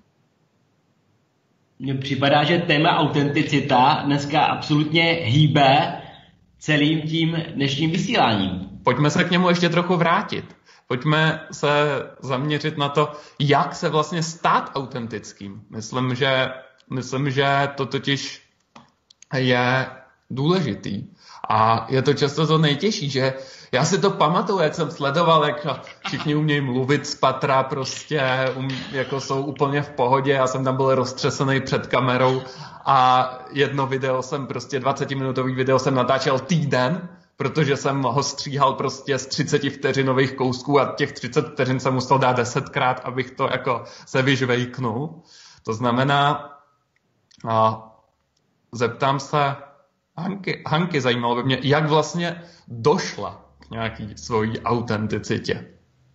Mně připadá, že téma autenticita dneska absolutně hýbe celým tím dnešním vysíláním. Pojďme se k němu ještě trochu vrátit. Pojďme se zaměřit na to, jak se vlastně stát autentickým. Myslím, že to totiž je důležitý. A je to často to nejtěžší, že já si to pamatuju, jak jsem sledoval, jak všichni umějí mluvit z patra, prostě jako jsou úplně v pohodě, já jsem tam byl roztřesený před kamerou a jedno video jsem prostě 20-minutový video jsem natáčel týden, protože jsem ho stříhal prostě z 30 vteřinových kousků a těch 30 vteřin jsem musel dát 10krát, abych to jako se vyžvejknul. To znamená, zeptám se Hanky, zajímalo by mě, jak vlastně došla k nějaký svojí autenticitě.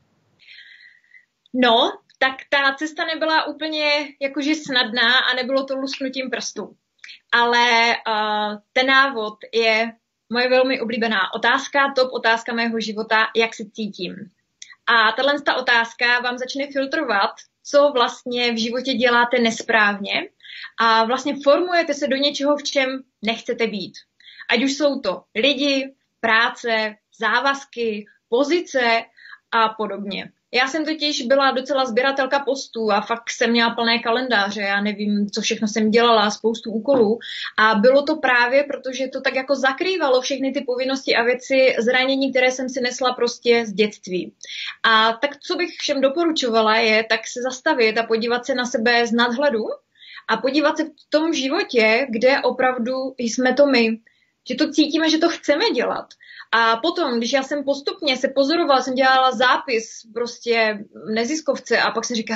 No, tak ta cesta nebyla úplně jakože snadná a nebylo to lusknutím prstů. Ale ten návod je moje velmi oblíbená otázka, top otázka mého života, jak se cítím. A tato otázka vám začne filtrovat, co vlastně v životě děláte nesprávně a vlastně formujete se do něčeho, v čem nechcete být. Ať už jsou to lidi, práce, závazky, pozice a podobně. Já jsem totiž byla docela sběratelka postů a fakt jsem měla plné kalendáře, já nevím, co všechno jsem dělala, spoustu úkolů a bylo to právě, protože to tak jako zakrývalo všechny ty povinnosti a věci, zranění, které jsem si nesla prostě z dětství. A tak co bych všem doporučovala je tak se zastavit a podívat se na sebe z nadhledu a podívat se v tom životě, kde opravdu jsme to my, že to cítíme, že to chceme dělat. A potom, když já jsem postupně se pozorovala, jsem dělala zápis prostě neziskovce a pak jsem říkala,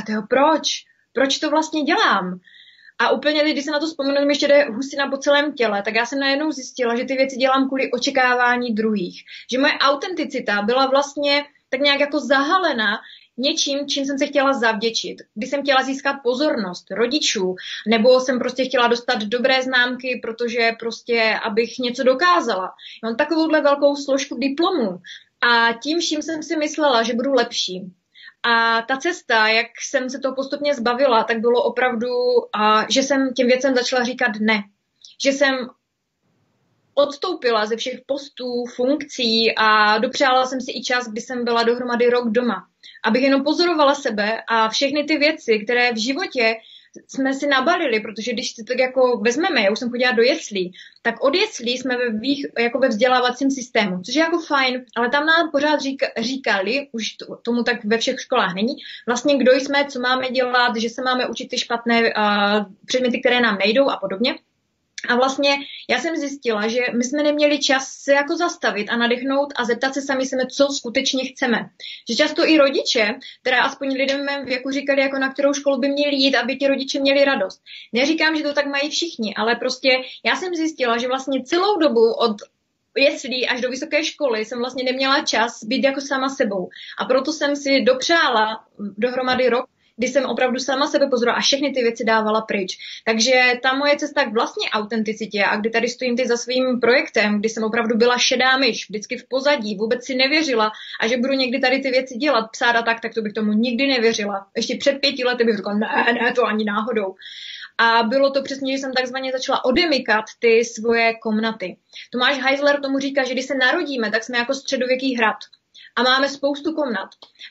proč to vlastně dělám? A úplně, když se na to vzpomenu, mi ještě jde husina po celém těle, tak já jsem najednou zjistila, že ty věci dělám kvůli očekávání druhých. Že moje autenticita byla vlastně tak nějak jako zahalena něčím, čím jsem se chtěla zavděčit. Když jsem chtěla získat pozornost rodičů, nebo jsem prostě chtěla dostat dobré známky, protože prostě, abych něco dokázala. Mám takovouhle velkou složku diplomů a tím vším jsem si myslela, že budu lepší. A ta cesta, jak jsem se toho postupně zbavila, tak bylo opravdu, že jsem těm věcem začala říkat ne. Že jsem odstoupila ze všech postů, funkcí a dopřála jsem si i čas, kdy jsem byla dohromady rok doma. Abych jenom pozorovala sebe a všechny ty věci, které v životě jsme si nabalili, protože když si tak jako vezmeme, já už jsem chodila do jeslí, tak od jeslí jsme jako ve vzdělávacím systému, což je jako fajn, ale tam nám pořád říkali, už tomu tak ve všech školách není, vlastně kdo jsme, co máme dělat, že se máme učit ty špatné předměty, které nám nejdou a podobně. A vlastně já jsem zjistila, že my jsme neměli čas se jako zastavit a nadechnout a zeptat se sami sebe, co skutečně chceme. Že často i rodiče, teda aspoň lidem mém věku říkali, jako na kterou školu by měli jít, aby ti rodiče měli radost. Neříkám, že to tak mají všichni, ale prostě já jsem zjistila, že vlastně celou dobu od jeslí až do vysoké školy jsem vlastně neměla čas být jako sama sebou. A proto jsem si dopřála dohromady rok, kdy jsem opravdu sama sebe pozorovala a všechny ty věci dávala pryč. Takže ta moje cesta k vlastní autenticitě a kdy tady stojím teď za svým projektem, kdy jsem opravdu byla šedá myš, vždycky v pozadí, vůbec si nevěřila a že budu někdy tady ty věci dělat, psát a tak to bych tomu nikdy nevěřila. Ještě před 5 lety bych řekla, ne, to ani náhodou. A bylo to přesně, že jsem takzvaně začala odemykat ty svoje komnaty. Tomáš Heisler tomu říká, že když se narodíme, tak jsme jako středověký hrad. A máme spoustu komnat.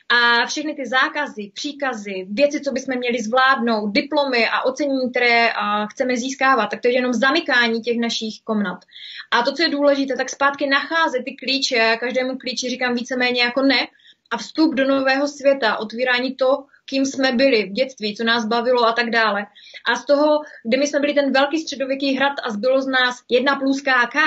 A všechny ty zákazy, příkazy, věci, co bychom měli zvládnout, diplomy a ocenění, které chceme získávat, tak to je jenom zamykání těch našich komnat. A to, co je důležité, tak zpátky nacházet ty klíče. Já každému klíči říkám víceméně jako ne. A vstup do nového světa, otvírání to, kým jsme byli v dětství, co nás bavilo a tak dále. A z toho, kde my jsme byli ten velký středověký hrad a zbylo z nás 1+KK,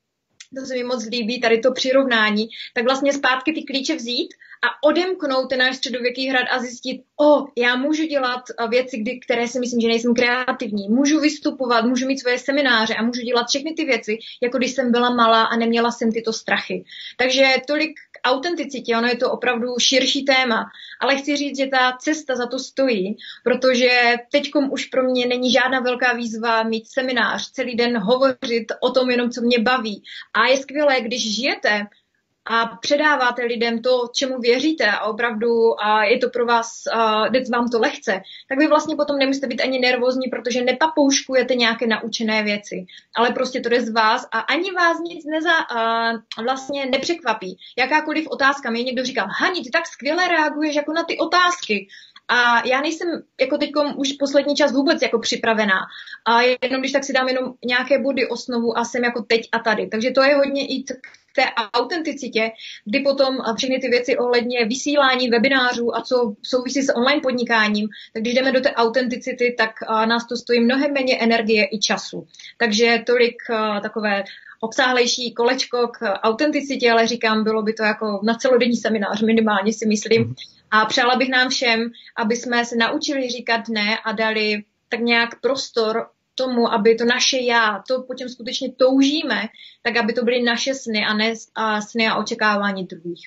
to se mi moc líbí, tady to přirovnání, tak vlastně zpátky ty klíče vzít a odemknout ten náš středověký hrad a zjistit, já můžu dělat věci, které si myslím, že nejsem kreativní, můžu vystupovat, můžu mít svoje semináře a můžu dělat všechny ty věci, jako když jsem byla malá a neměla jsem tyto strachy. Takže tolik k autenticitě, ono je to opravdu širší téma, ale chci říct, že ta cesta za to stojí, protože teďkom už pro mě není žádná velká výzva mít seminář, celý den hovořit o tom jenom, co mě baví. A je skvělé, když žijete a předáváte lidem to, čemu věříte a opravdu je to pro vás, jde vám to lehce, tak vy vlastně potom nemusíte být ani nervózní, protože nepapouškujete nějaké naučené věci, ale prostě to jde z vás a ani vás nic vlastně nepřekvapí. Jakákoliv otázka, mě někdo říkal, Hani, ty tak skvěle reaguješ jako na ty otázky. A já nejsem jako teďkom už poslední čas vůbec jako připravená. A jenom když tak si dám jenom nějaké body osnovu a jsem jako teď a tady. Takže to je hodně i k té autenticitě, kdy potom všechny ty věci ohledně vysílání webinářů a co souvisí s online podnikáním, tak když jdeme do té autenticity, tak nás to stojí mnohem méně energie i času. Takže tolik takové obsáhlejší kolečko k autenticitě, ale říkám, bylo by to jako na celodenní seminář minimálně, si myslím. A přála bych nám všem, aby jsme se naučili říkat ne a dali tak nějak prostor tomu, aby to naše já, to po čem skutečně toužíme, tak aby to byly naše sny a ne sny a očekávání druhých.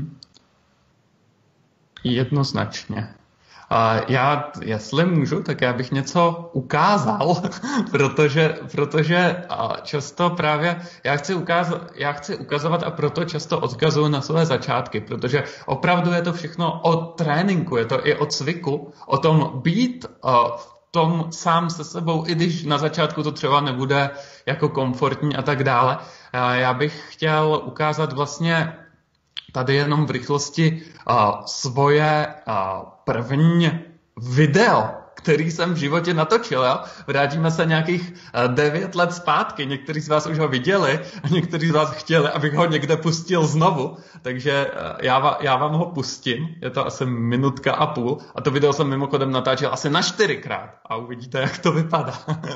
Jednoznačně. Já, jestli můžu, tak já bych něco ukázal, protože často právě já chci ukazovat a proto často odkazuju na své začátky, protože opravdu je to všechno o tréninku, je to i o cviku, o tom být v tom sám se sebou, i když na začátku to třeba nebude jako komfortní a tak dále. Já bych chtěl ukázat vlastně tady jenom v rychlosti svoje první video, který jsem v životě natočil. Jo? Vrátíme se nějakých 9 let zpátky. Někteří z vás už ho viděli a někteří z vás chtěli, abych ho někde pustil znovu. Takže já vám ho pustím. Je to asi 1,5 minuty a to video jsem mimochodem natáčel asi na 4krát. A uvidíte, jak to vypadá.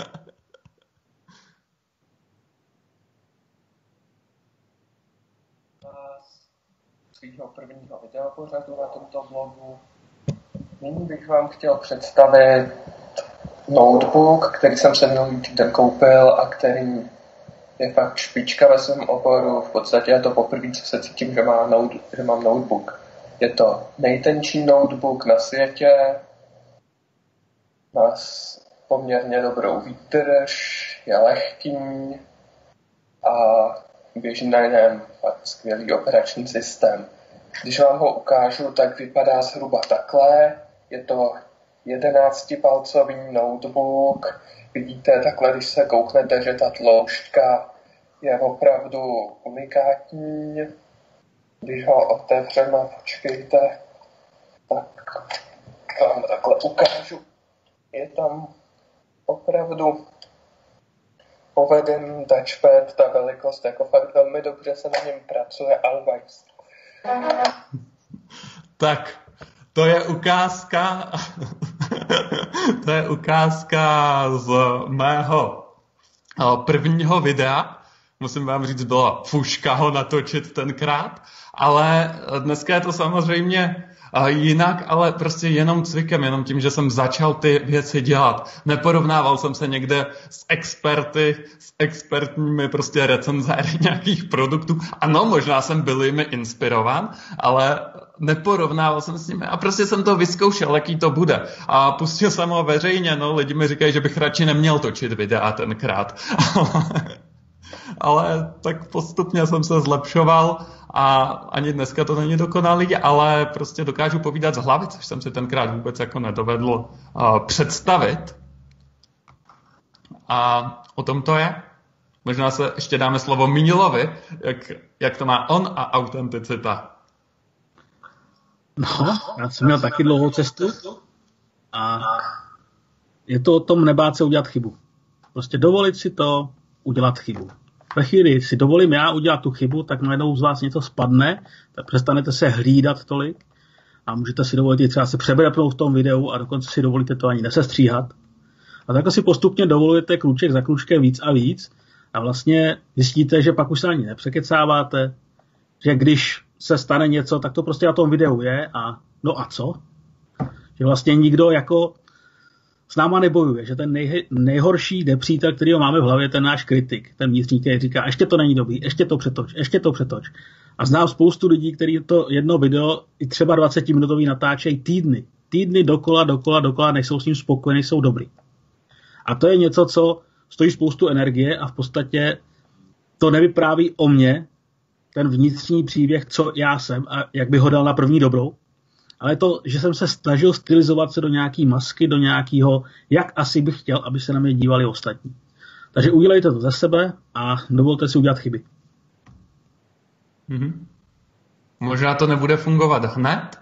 Svýho prvního videopořadu na tomto blogu. Nyní bych vám chtěl představit notebook, který jsem se minulý týden koupil a který je fakt špička ve svém oboru. V podstatě je to poprvé, co se cítím, že mám notebook. Je to nejtenčí notebook na světě, má poměrně dobrou výdrž, je lehký a běží na něm fakt skvělý operační systém. Když vám ho ukážu, tak vypadá zhruba takhle. Je to 11-palcový notebook. Vidíte takhle, když se kouknete, že ta tloušťka je opravdu unikátní. Když ho otevřeme, počkejte, tak vám takhle ukážu. Je tam opravdu poveden touchpad, ta velikost, jako fakt velmi dobře se na něm pracuje, always. Tak, to je ukázka z mého prvního videa. Musím vám říct, byla fuška ho natočit tenkrát, ale dneska je to samozřejmě jinak, ale prostě jenom cvikem, jenom tím, že jsem začal ty věci dělat. Neporovnával jsem se někde s expertními prostě recenzéry nějakých produktů. Ano, možná jsem byl jimi inspirován, ale neporovnával jsem s nimi a prostě jsem to vyzkoušel, jaký to bude. A pustil jsem ho veřejně, no, lidi mi říkají, že bych radši neměl točit videa tenkrát. Ale tak postupně jsem se zlepšoval a ani dneska to není dokonalý, ale prostě dokážu povídat z hlavy, což jsem si tenkrát vůbec jako nedovedl představit. A o tom to je. Možná se ještě dáme slovo Mílovi, jak to má on a autenticita. No, já jsem měl taky dlouhou cestu a je to o tom nebát se udělat chybu. Prostě dovolit si to udělat chybu. Ve chvíli si dovolím já udělat tu chybu, tak najednou z vás něco spadne, tak přestanete se hlídat tolik a můžete si dovolit třeba se přebrapnout v tom videu a dokonce si dovolíte to ani nesestříhat. A takhle si postupně dovolujete krůček za krůčkem víc a víc a vlastně zjistíte, že pak už se ani nepřekecáváte, že když se stane něco, tak to prostě na tom videu je a no a co? Že vlastně nikdo jako s náma nebojuje, že ten nejhorší nepřítel, který ho máme v hlavě, je ten náš kritik, ten vnitřní, který říká, ještě to není dobrý, ještě to přetoč. A znám spoustu lidí, kteří to jedno video i třeba 20-minutový natáčejí týdny dokola, nejsou s ním spokojení, nejsou dobrý. A to je něco, co stojí spoustu energie a v podstatě to nevypráví o mně, ten vnitřní příběh, co já jsem a jak bych ho dal na první dobrou, ale to, že jsem se snažil stylizovat se do nějaký masky, do nějakého, jak asi bych chtěl, aby se na mě dívali ostatní. Takže udělejte to ze sebe a dovolte si udělat chyby. Možná to nebude fungovat hned,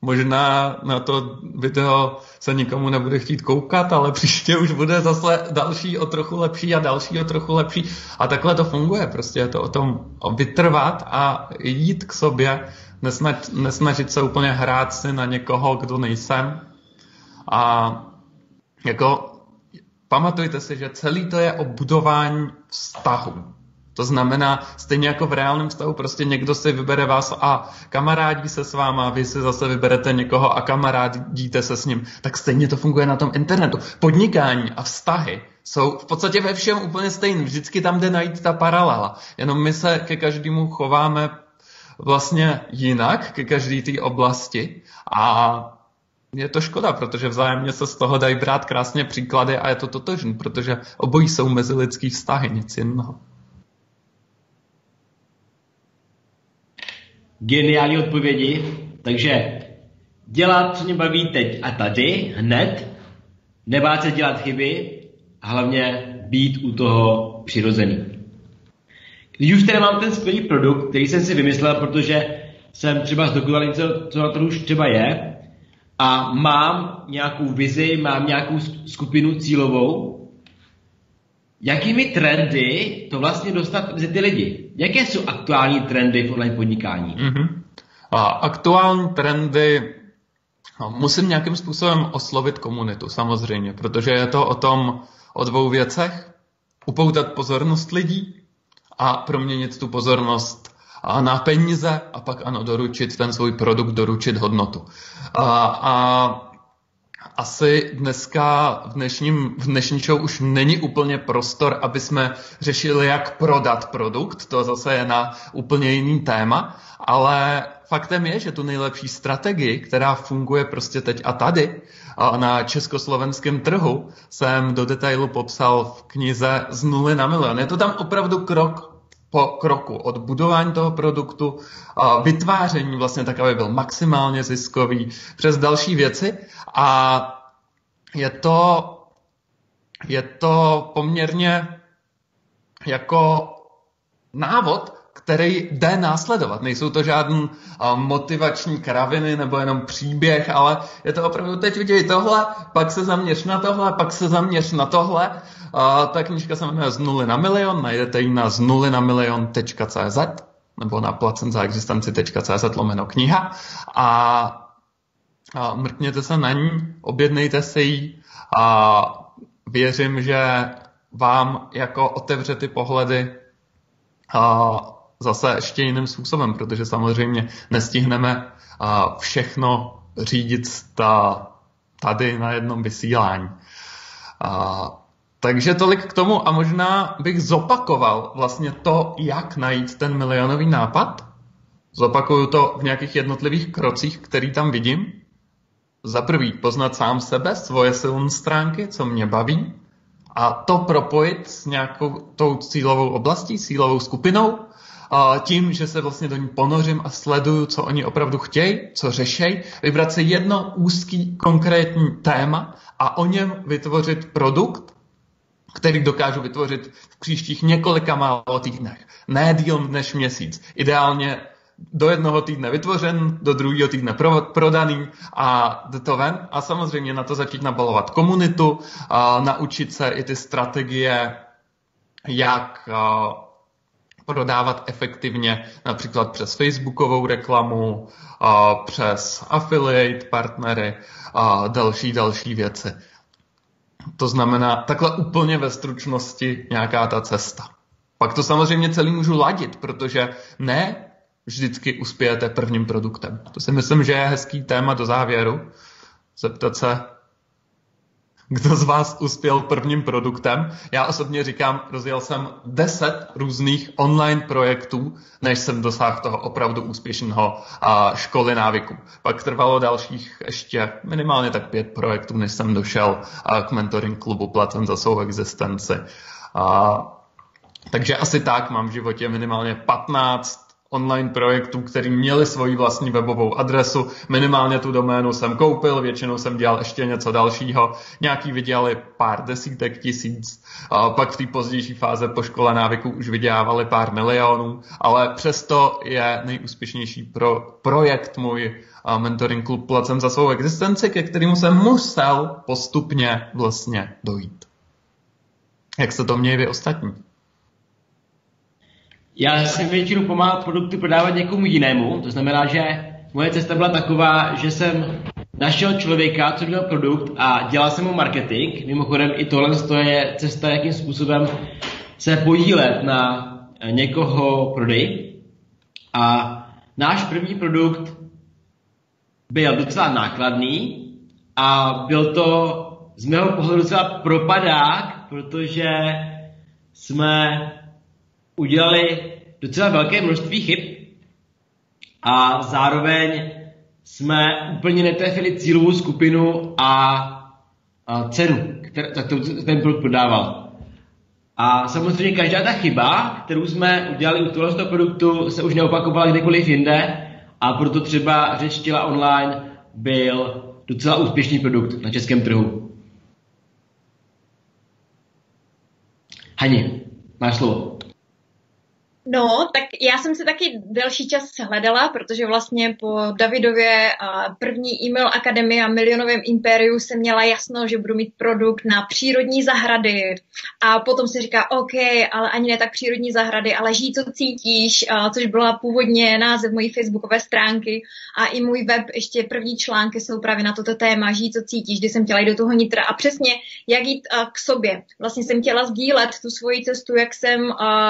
možná na to video se nikomu nebude chtít koukat, ale příště už bude zase další o trochu lepší a další o trochu lepší. A takhle to funguje. Prostě je to o tom vytrvat a jít k sobě, nesnažit se úplně hrát si na někoho, kdo nejsem. A jako pamatujte si, že celý to je o budování vztahu. To znamená, stejně jako v reálném vztahu, prostě někdo si vybere vás a kamarádí se s váma, vy si zase vyberete někoho a kamarádíte se s ním. Tak stejně to funguje na tom internetu. Podnikání a vztahy jsou v podstatě ve všem úplně stejné. Vždycky tam jde najít ta paralela. Jenom my se ke každému chováme vlastně jinak, ke každé té oblasti a je to škoda, protože vzájemně se z toho dají brát krásně příklady a je to totožný, protože obojí jsou mezilidský vztahy, nic jiného. Geniální odpovědi, takže dělat, co mě baví teď a tady, hned, nebát se dělat chyby a hlavně být u toho přirozený. Když už tady mám ten skvělý produkt, který jsem si vymyslel, protože jsem třeba zdokonalil něco, co na to už třeba je, a mám nějakou vizi, mám nějakou skupinu cílovou, jakými trendy to vlastně dostat mezi ty lidi? Jaké jsou aktuální trendy v online podnikání? Aktuální trendy musím nějakým způsobem oslovit komunitu, samozřejmě, protože je to o dvou věcech. Upoutat pozornost lidí a proměnit tu pozornost na peníze a pak ano, doručit ten svůj produkt, doručit hodnotu. A asi dneska v dnešní show už není úplně prostor, aby jsme řešili, jak prodat produkt, to zase je na úplně jiný téma, ale faktem je, že tu nejlepší strategii, která funguje prostě teď a tady na československém trhu, jsem do detailu popsal v knize Z nuly na milion. Je to tam opravdu krok po kroku od budování toho produktu, vytváření vlastně tak, aby byl maximálně ziskový, přes další věci a je to poměrně jako návod, který jde následovat. Nejsou to žádný motivační kraviny nebo jenom příběh, ale je to opravdu teď udělej tohle, pak se zaměř na tohle, pak se zaměř na tohle. Ta knížka se jmenuje Z nuly na milion, najdete ji na znulynamilion.cz nebo na placenzaexistenci.cz/kniha a mrkněte se na ní, objednejte si ji a věřím, že vám jako otevře ty pohledy zase ještě jiným způsobem, protože samozřejmě nestihneme všechno řídit tady na jednom vysílání. Takže tolik k tomu a možná bych zopakoval vlastně to, jak najít ten milionový nápad. Zopakuju to v nějakých jednotlivých krocích, který tam vidím. Za prvý poznat sám sebe, svoje silné stránky, co mě baví a to propojit s nějakou tou cílovou oblastí, cílovou skupinou, tím, že se vlastně do ní ponořím a sleduju, co oni opravdu chtějí, co řešejí, vybrat si jedno úzký konkrétní téma a o něm vytvořit produkt, který dokážu vytvořit v příštích několika málo týdnech. Ne díl než měsíc. Ideálně do jednoho týdne vytvořen, do druhého týdne prodaný a jde to ven. A samozřejmě na to začít nabalovat komunitu, naučit se i ty strategie, jak prodávat efektivně, například přes facebookovou reklamu, přes affiliate partnery a další věci. To znamená takhle úplně ve stručnosti nějaká ta cesta. Pak to samozřejmě celý můžu ladit, protože ne vždycky uspějete prvním produktem. To si myslím, že je hezký téma do závěru. Zeptat se, kdo z vás uspěl prvním produktem. Já osobně říkám, rozjel jsem 10 různých online projektů, než jsem dosáhl toho opravdu úspěšného školy návyků. Pak trvalo dalších ještě minimálně tak 5 projektů, než jsem došel k mentoring klubu Placen za svou existenci. Takže asi tak mám v životě minimálně 15 online projektů, který měli svoji vlastní webovou adresu. Minimálně tu doménu jsem koupil, většinou jsem dělal ještě něco dalšího. Nějaký vydělali pár desítek tisíc, pak v té pozdější fáze po škole návyků už vydělávali pár milionů, ale přesto je nejúspěšnější projekt můj mentoring klub Placem za svou existenci, ke kterému jsem musel postupně vlastně dojít. Jak se to mějí vy ostatní? Já jsem většinou pomáhal produkty prodávat někomu jinému, to znamená, že moje cesta byla taková, že jsem našel člověka, co měl produkt a dělal jsem mu marketing. Mimochodem i tohle je cesta, jakým způsobem se podílet na někoho prodej. A náš první produkt byl docela nákladný a byl to z mého pohledu docela propadák, protože jsme udělali docela velké množství chyb a zároveň jsme úplně netrefili cílovou skupinu a cenu, kterou ten produkt prodával. A samozřejmě každá ta chyba, kterou jsme udělali u tohoto produktu, se už neopakovala kdekoliv jinde a proto třeba Řeč těla online byl docela úspěšný produkt na českém trhu. Hani, máš slovo. No, tak já jsem se taky delší čas hledala, protože vlastně po Davidově první e-mail akademii a milionovém impériu jsem měla jasno, že budu mít produkt na přírodní zahrady. A potom se říká, OK, ale ani ne tak přírodní zahrady, ale žij, co cítíš, což byla původně název mojí facebookové stránky. A i můj web, ještě první články jsou právě na toto téma, žij, co cítíš, kdy jsem chtěla jít do toho nitra. A přesně, jak jít k sobě. Vlastně jsem chtěla sdílet tu svoji cestu, jak jsem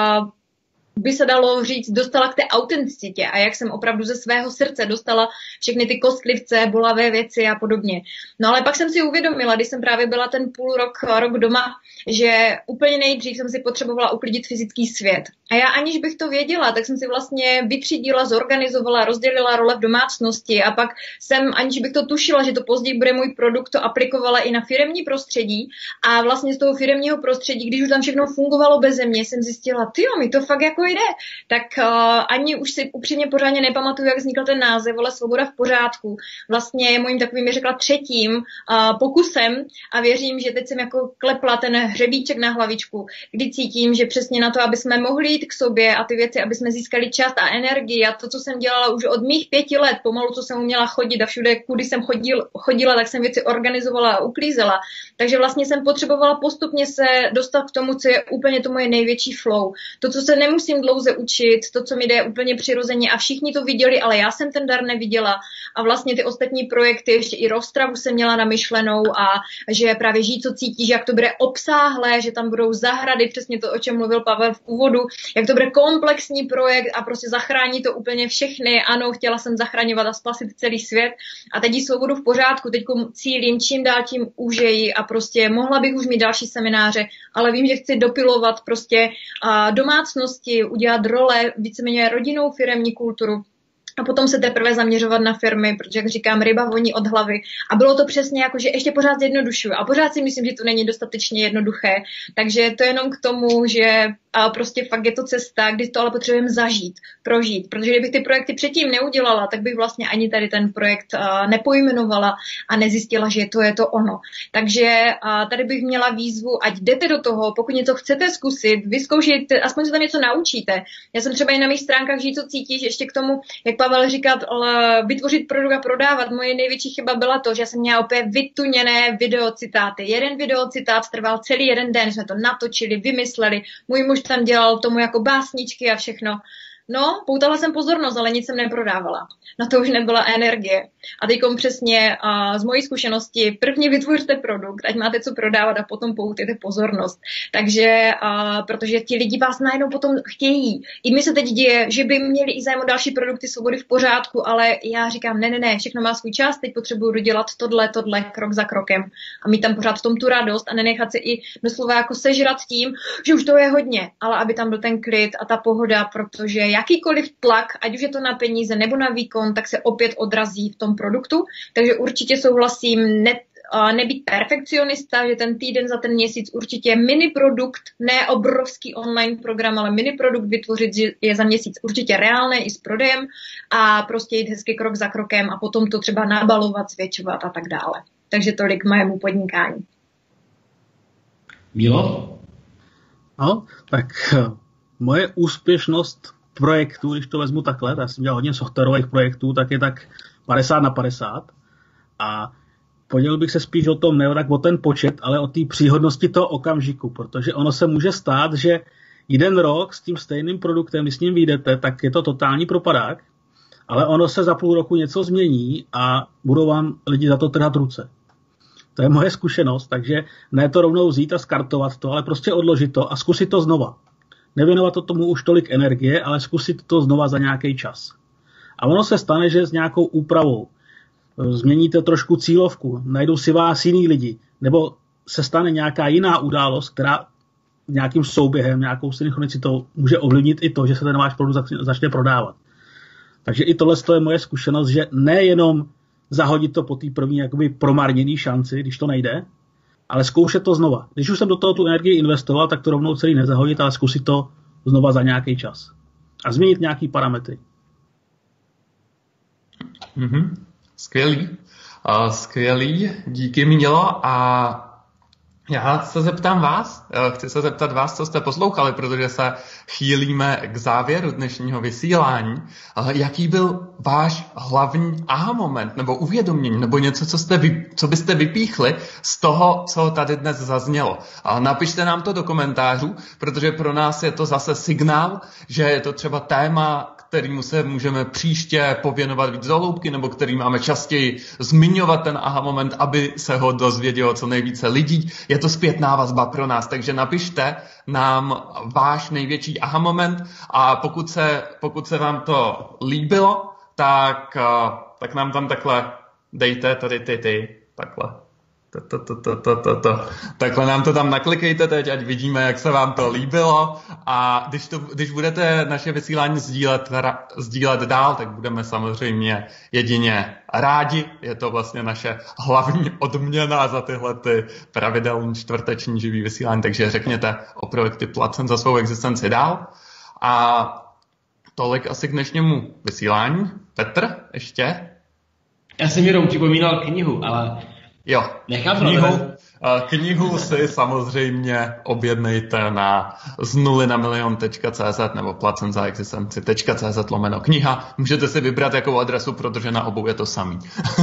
by se dalo říct, dostala k té autenticitě a jak jsem opravdu ze svého srdce dostala všechny ty kostlivce, bolavé věci a podobně. No ale pak jsem si uvědomila, když jsem právě byla ten rok doma, že úplně nejdřív jsem si potřebovala uklidit fyzický svět. A já aniž bych to věděla, tak jsem si vlastně vytřídila, zorganizovala, rozdělila role v domácnosti a pak jsem, aniž bych to tušila, že to později bude můj produkt, to aplikovala i na firemní prostředí a vlastně z toho firemního prostředí, když už tam všechno fungovalo beze mě, jsem zjistila, tyjo, mi to fakt jako jde. Tak ani už si upřímně pořádně nepamatuju, jak vznikl ten název, ale Svoboda v pořádku. Vlastně je mojím takovým, řekla, třetím pokusem a věřím, že teď jsem jako klepla ten hřebíček na hlavičku, kdy cítím, že přesně na to, aby jsme mohli jít k sobě a ty věci, aby jsme získali čas a energii a to, co jsem dělala už od mých 5 let, pomalu, co jsem uměla chodit a všude, kudy jsem chodila, tak jsem věci organizovala a uklízela. Takže vlastně jsem potřebovala postupně se dostat k tomu, co je úplně to moje největší flow. To, co se nemusím dlouze učit, to, co mi jde úplně přirozeně a všichni to viděli, ale já jsem ten dar neviděla a vlastně ty ostatní projekty, ještě i rozstravu jsem měla namyšlenou a že právě žij, co cítíš, jak to bude obsáhlé, že tam budou zahrady, přesně to, o čem mluvil Pavel v úvodu, jak to bude komplexní projekt a prostě zachrání to úplně všechny. Ano, chtěla jsem zachraňovat a spasit celý svět a teď jí Svobodu v pořádku, teď cílím čím dál tím úžeji a prostě mohla bych už mít další semináře, ale vím, že chci dopilovat prostě domácnosti, udělat role, víceméně rodinnou firemní kulturu a potom se teprve zaměřovat na firmy, protože, jak říkám, ryba voní od hlavy. A bylo to přesně jako, že ještě pořád zjednodušuju. A pořád si myslím, že to není dostatečně jednoduché. Takže to je jenom k tomu, že prostě fakt je to cesta, kdy to ale potřebujeme zažít, prožít. Protože kdybych ty projekty předtím neudělala, tak bych vlastně ani tady ten projekt nepojmenovala a nezjistila, že to je to ono. Takže tady bych měla výzvu, ať jdete do toho, pokud něco chcete zkusit, vyzkoušejte, aspoň se tam něco naučíte. Já jsem třeba i na mých stránkách Žij, co cítíš, ještě k tomu, jak Pavel říkal, vytvořit produkt a prodávat. Moje největší chyba byla to, že já jsem měla opět vytuněné videocitáty. Jeden videocitát trval celý jeden den, jsme to natočili, vymysleli. Můj muž tam dělal tomu jako básničky a všechno. No, poutala jsem pozornost, ale nic jsem neprodávala. Na to už nebyla energie. A teďkom přesně z mojí zkušenosti, první vytvořte produkt, ať máte co prodávat a potom poutejte pozornost. Takže, protože ti lidi vás najednou potom chtějí. I mi se teď děje, že by měli i zájem o další produkty Svobody v pořádku, ale já říkám, ne, všechno má svůj čas, teď potřebuju dodělat tohle, krok za krokem. A mít tam pořád v tom tu radost a nenechat se i doslova jako sežrat tím, že už to je hodně, ale aby tam byl ten klid a ta pohoda, protože jakýkoliv tlak, ať už je to na peníze nebo na výkon, tak se opět odrazí v tom produktu. Takže určitě souhlasím, nebýt perfekcionista, že ten týden za ten měsíc určitě mini produkt, ne obrovský online program, ale mini produkt vytvořit je za měsíc určitě reálné i s prodejem a prostě jít hezky krok za krokem a potom to třeba nabalovat, zvětšovat a tak dále. Takže tolik mému podnikání. Mílo? No, tak moje úspěšnost projektu, když to vezmu takhle, já jsem dělal hodně softwarových projektů, tak je tak 50/50 a podělil bych se spíš o tom, ne tak o ten počet, ale o té příhodnosti toho okamžiku, protože ono se může stát, že jeden rok s tím stejným produktem, když s ním vyjdete, tak je to totální propadák, ale ono se za půl roku něco změní a budou vám lidi za to trhat ruce. To je moje zkušenost, takže ne to rovnou vzít a skartovat to, ale prostě odložit to a zkusit to znova. Nevěnovat to tomu už tolik energie, ale zkusit to znova za nějaký čas. A ono se stane, že s nějakou úpravou změníte trošku cílovku, najdou si vás jiný lidi, nebo se stane nějaká jiná událost, která nějakým souběhem, nějakou synchronicitou může ovlivnit i to, že se ten váš produkt začne prodávat. Takže i tohle je moje zkušenost, že nejenom zahodit to po té první jakoby promarněné šanci, když to nejde, ale zkoušet to znova. Když už jsem do toho tu energii investoval, tak to rovnou celý nezahodit, ale zkusit to znova za nějaký čas. A změnit nějaký parametry. Skvělý. Skvělý, díky Mílo. A já se zeptám vás, chci se zeptat vás, co jste poslouchali, protože se chýlíme k závěru dnešního vysílání. Jaký byl váš hlavní aha moment, nebo uvědomění, nebo něco, co byste vypíchli z toho, co tady dnes zaznělo? Napište nám to do komentářů, protože pro nás je to zase signál, že je to třeba téma, kterému se můžeme příště pověnovat víc do hloubky, nebo který máme častěji zmiňovat ten aha moment, aby se ho dozvědělo co nejvíce lidí. Je to zpětná vazba pro nás, takže napište nám váš největší aha moment a pokud se vám to líbilo, tak nám tam takhle dejte tady ty takhle. Takhle nám to tam naklikejte teď, ať vidíme, jak se vám to líbilo a když budete naše vysílání sdílet dál, tak budeme samozřejmě jedině rádi. Je to vlastně naše hlavní odměna za tyhle ty pravidelné čtvrteční živý vysílání, takže řekněte o projekty Placen za svou existenci dál. A tolik asi k dnešnímu vysílání. Petr, ještě? Já jsem jenom připomínal knihu, ale jo, knihu si samozřejmě objednejte na znulynamilion.cz nebo placenzaexistenci.cz/kniha. Můžete si vybrat jakou adresu, protože na obou je to samý.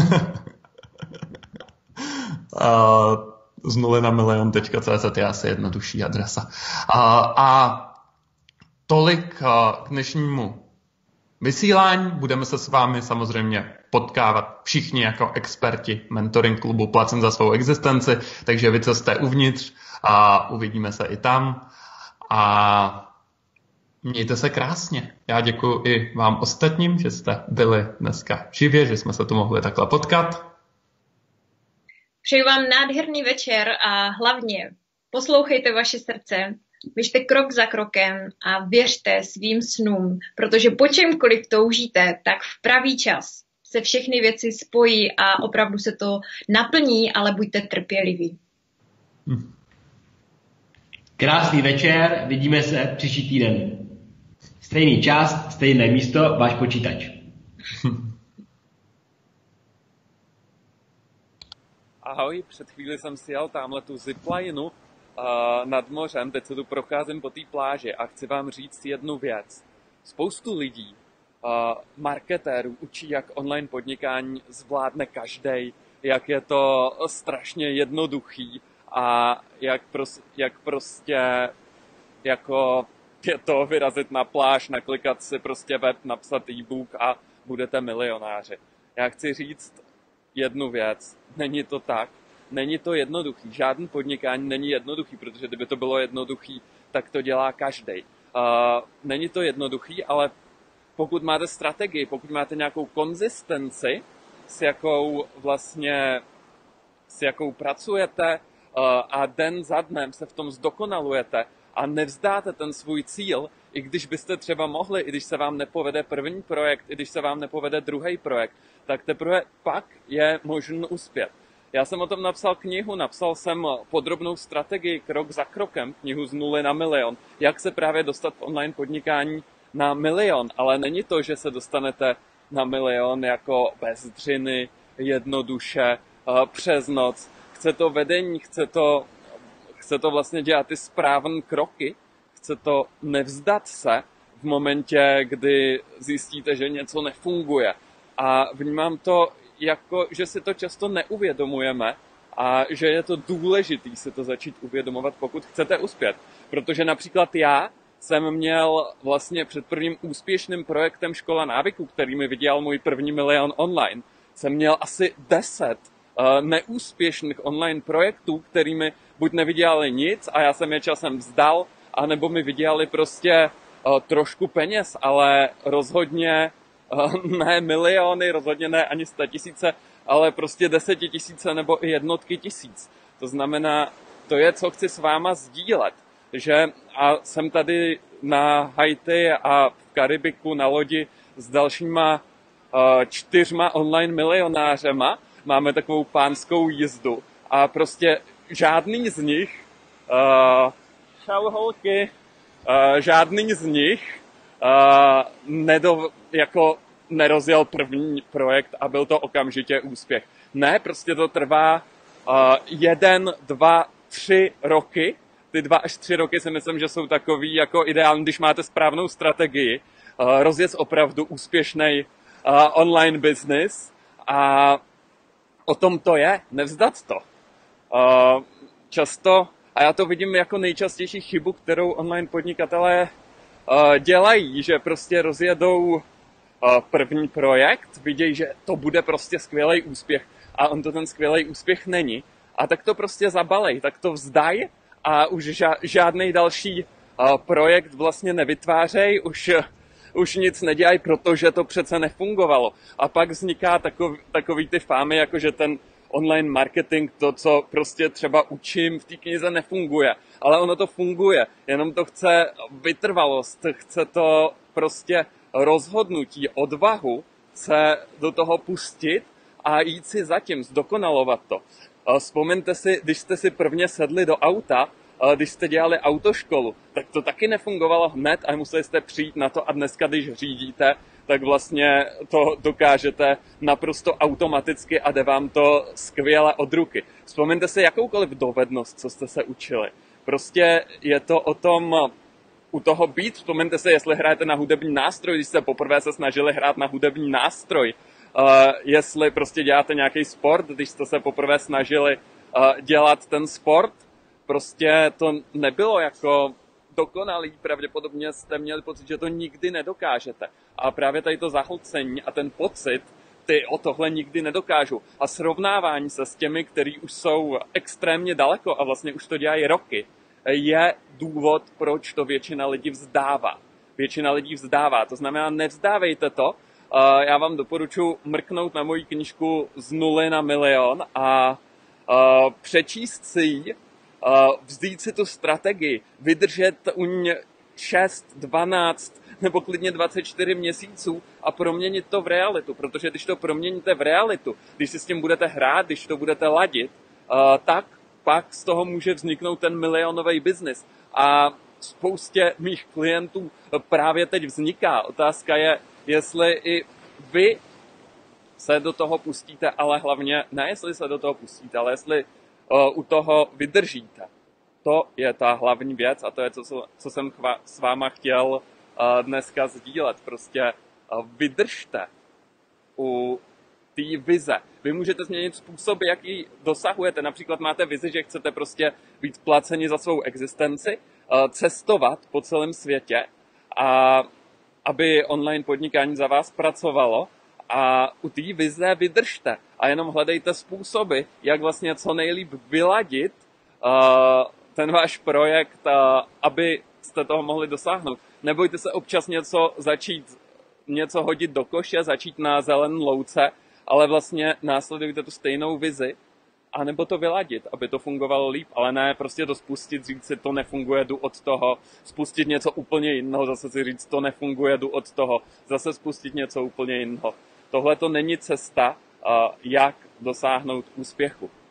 znulynamilion.cz je asi jednodušší adresa. A tolik k dnešnímu vysílání. Budeme se s vámi samozřejmě potkávat všichni jako experti mentoring klubu Placen za svou existenci, takže vy, co jste uvnitř, a uvidíme se i tam a mějte se krásně. Já děkuji i vám ostatním, že jste byli dneska živě, že jsme se tu mohli takhle potkat. Přeju vám nádherný večer a hlavně poslouchejte vaše srdce, běžte krok za krokem a věřte svým snům, protože po čemkoliv toužíte, tak v pravý čas se všechny věci spojí a opravdu se to naplní, ale buďte trpěliví. Krásný večer, vidíme se příští týden. Stejný čas, stejné místo, váš počítač. Ahoj, před chvíli jsem si jel tamhle tu ziplineu nad mořem, teď se tu procházím po té pláži a chci vám říct jednu věc. Spoustu lidí, marketérů učí, jak online podnikání zvládne každej, jak je to strašně jednoduchý a jak prostě jako je to vyrazit na pláž, naklikat si prostě web, napsat e-book a budete milionáři. Já chci říct jednu věc, není to tak. Není to jednoduchý. Žádný podnikání není jednoduchý, protože kdyby to bylo jednoduchý, tak to dělá každej. Není to jednoduchý, ale pokud máte strategii, pokud máte nějakou konzistenci, s jakou pracujete a den za dnem se v tom zdokonalujete a nevzdáte ten svůj cíl, i když byste třeba mohli, i když se vám nepovede první projekt, i když se vám nepovede druhý projekt, tak teprve pak je možno uspět. Já jsem o tom napsal knihu, napsal jsem podrobnou strategii krok za krokem, knihu z 0 na milion, jak se právě dostat v online podnikání na milion, ale není to, že se dostanete na milion jako bez dřiny, jednoduše, přes noc. Chce to vedení, chce to vlastně dělat ty správné kroky, chce to nevzdat se v momentě, kdy zjistíte, že něco nefunguje. A vnímám to jako, že si to často neuvědomujeme a že je to důležitý si to začít uvědomovat, pokud chcete uspět. Protože například já jsem měl vlastně před prvním úspěšným projektem Škola návyků, který mi vydělal můj první milion online, jsem měl asi 10 neúspěšných online projektů, kterými buď nevydělali nic a já jsem je časem vzdal, anebo mi vydělali prostě trošku peněz, ale rozhodně ne miliony, rozhodně ne ani 100 000, ale prostě 10 000 nebo i jednotky tisíc. To znamená, to je, co chci s váma sdílet, že a jsem tady na Haiti a v Karibiku na lodi s dalšíma 4 online milionářema, máme takovou pánskou jízdu a prostě žádný z nich, čau holky, žádný z nich nerozjel první projekt a byl to okamžitě úspěch. Ne, prostě to trvá 1, 2, 3 roky. Ty 2 až 3 roky si myslím, že jsou takový jako ideální, když máte správnou strategii. Rozjet opravdu úspěšný online business a o tom to je, nevzdat to. Často, a já to vidím jako nejčastější chybu, kterou online podnikatelé dělají, že prostě rozjedou první projekt, vidějí, že to bude prostě skvělý úspěch a on to ten skvělý úspěch není. A tak to prostě zabalej, tak to vzdají a už žádný další projekt vlastně nevytvářej, už nic nedělají, protože to přece nefungovalo. A pak vzniká takový ty fámy, jako že ten online marketing, to, co prostě třeba učím v té knize, nefunguje. Ale ono to funguje, jenom to chce vytrvalost, chce to prostě rozhodnutí, odvahu se do toho pustit a jít si zatím, zdokonalovat to. Vzpomeňte si, když jste si prvně sedli do auta, když jste dělali autoškolu, tak to taky nefungovalo hned a museli jste přijít na to a dneska, když řídíte, tak vlastně to dokážete naprosto automaticky a jde vám to skvěle od ruky. Vzpomeňte si jakoukoliv dovednost, co jste se učili. Prostě je to o tom u toho být. Vzpomeňte si, jestli hrajete na hudební nástroj, když jste poprvé se snažili hrát na hudební nástroj. Jestli prostě děláte nějaký sport, když jste se poprvé snažili dělat ten sport, prostě to nebylo jako dokonalý, pravděpodobně jste měli pocit, že to nikdy nedokážete. A právě tady to zahlcení a ten pocit, ty o tohle nikdy nedokážu. A srovnávání se s těmi, kteří už jsou extrémně daleko a vlastně už to dělají roky, je důvod, proč to většina lidí vzdává. Většina lidí vzdává, to znamená, nevzdávejte to. Já vám doporučuji mrknout na moji knížku z 0 na milion a přečíst si ji, vzít si tu strategii, vydržet u ní 6, 12 nebo klidně 24 měsíců a proměnit to v realitu, protože když to proměníte v realitu, když si s tím budete hrát, když to budete ladit, tak pak z toho může vzniknout ten milionový biznis. A spoustě mých klientů právě teď vzniká. Otázka je, jestli i vy se do toho pustíte, ale hlavně ne, jestli se do toho pustíte, ale jestli u toho vydržíte. To je ta hlavní věc a to je, co jsem s váma chtěl dneska sdílet. Prostě vydržte u té vize. Vy můžete změnit způsoby, jak ji dosahujete. Například máte vizi, že chcete prostě být placeni za svou existenci, cestovat po celém světě a aby online podnikání za vás pracovalo. A u té vize vydržte a jenom hledejte způsoby, jak vlastně co nejlíp vyladit ten váš projekt, aby jste toho mohli dosáhnout. Nebojte se občas něco hodit do koše, začít na zelené louce, ale vlastně následujte tu stejnou vizi a nebo to vyladit, aby to fungovalo líp, ale ne prostě to spustit, říct si, to nefunguje, jdu od toho, spustit něco úplně jiného, zase si říct, to nefunguje, jdu od toho, zase spustit něco úplně jiného. Tohle to není cesta, jak dosáhnout úspěchu.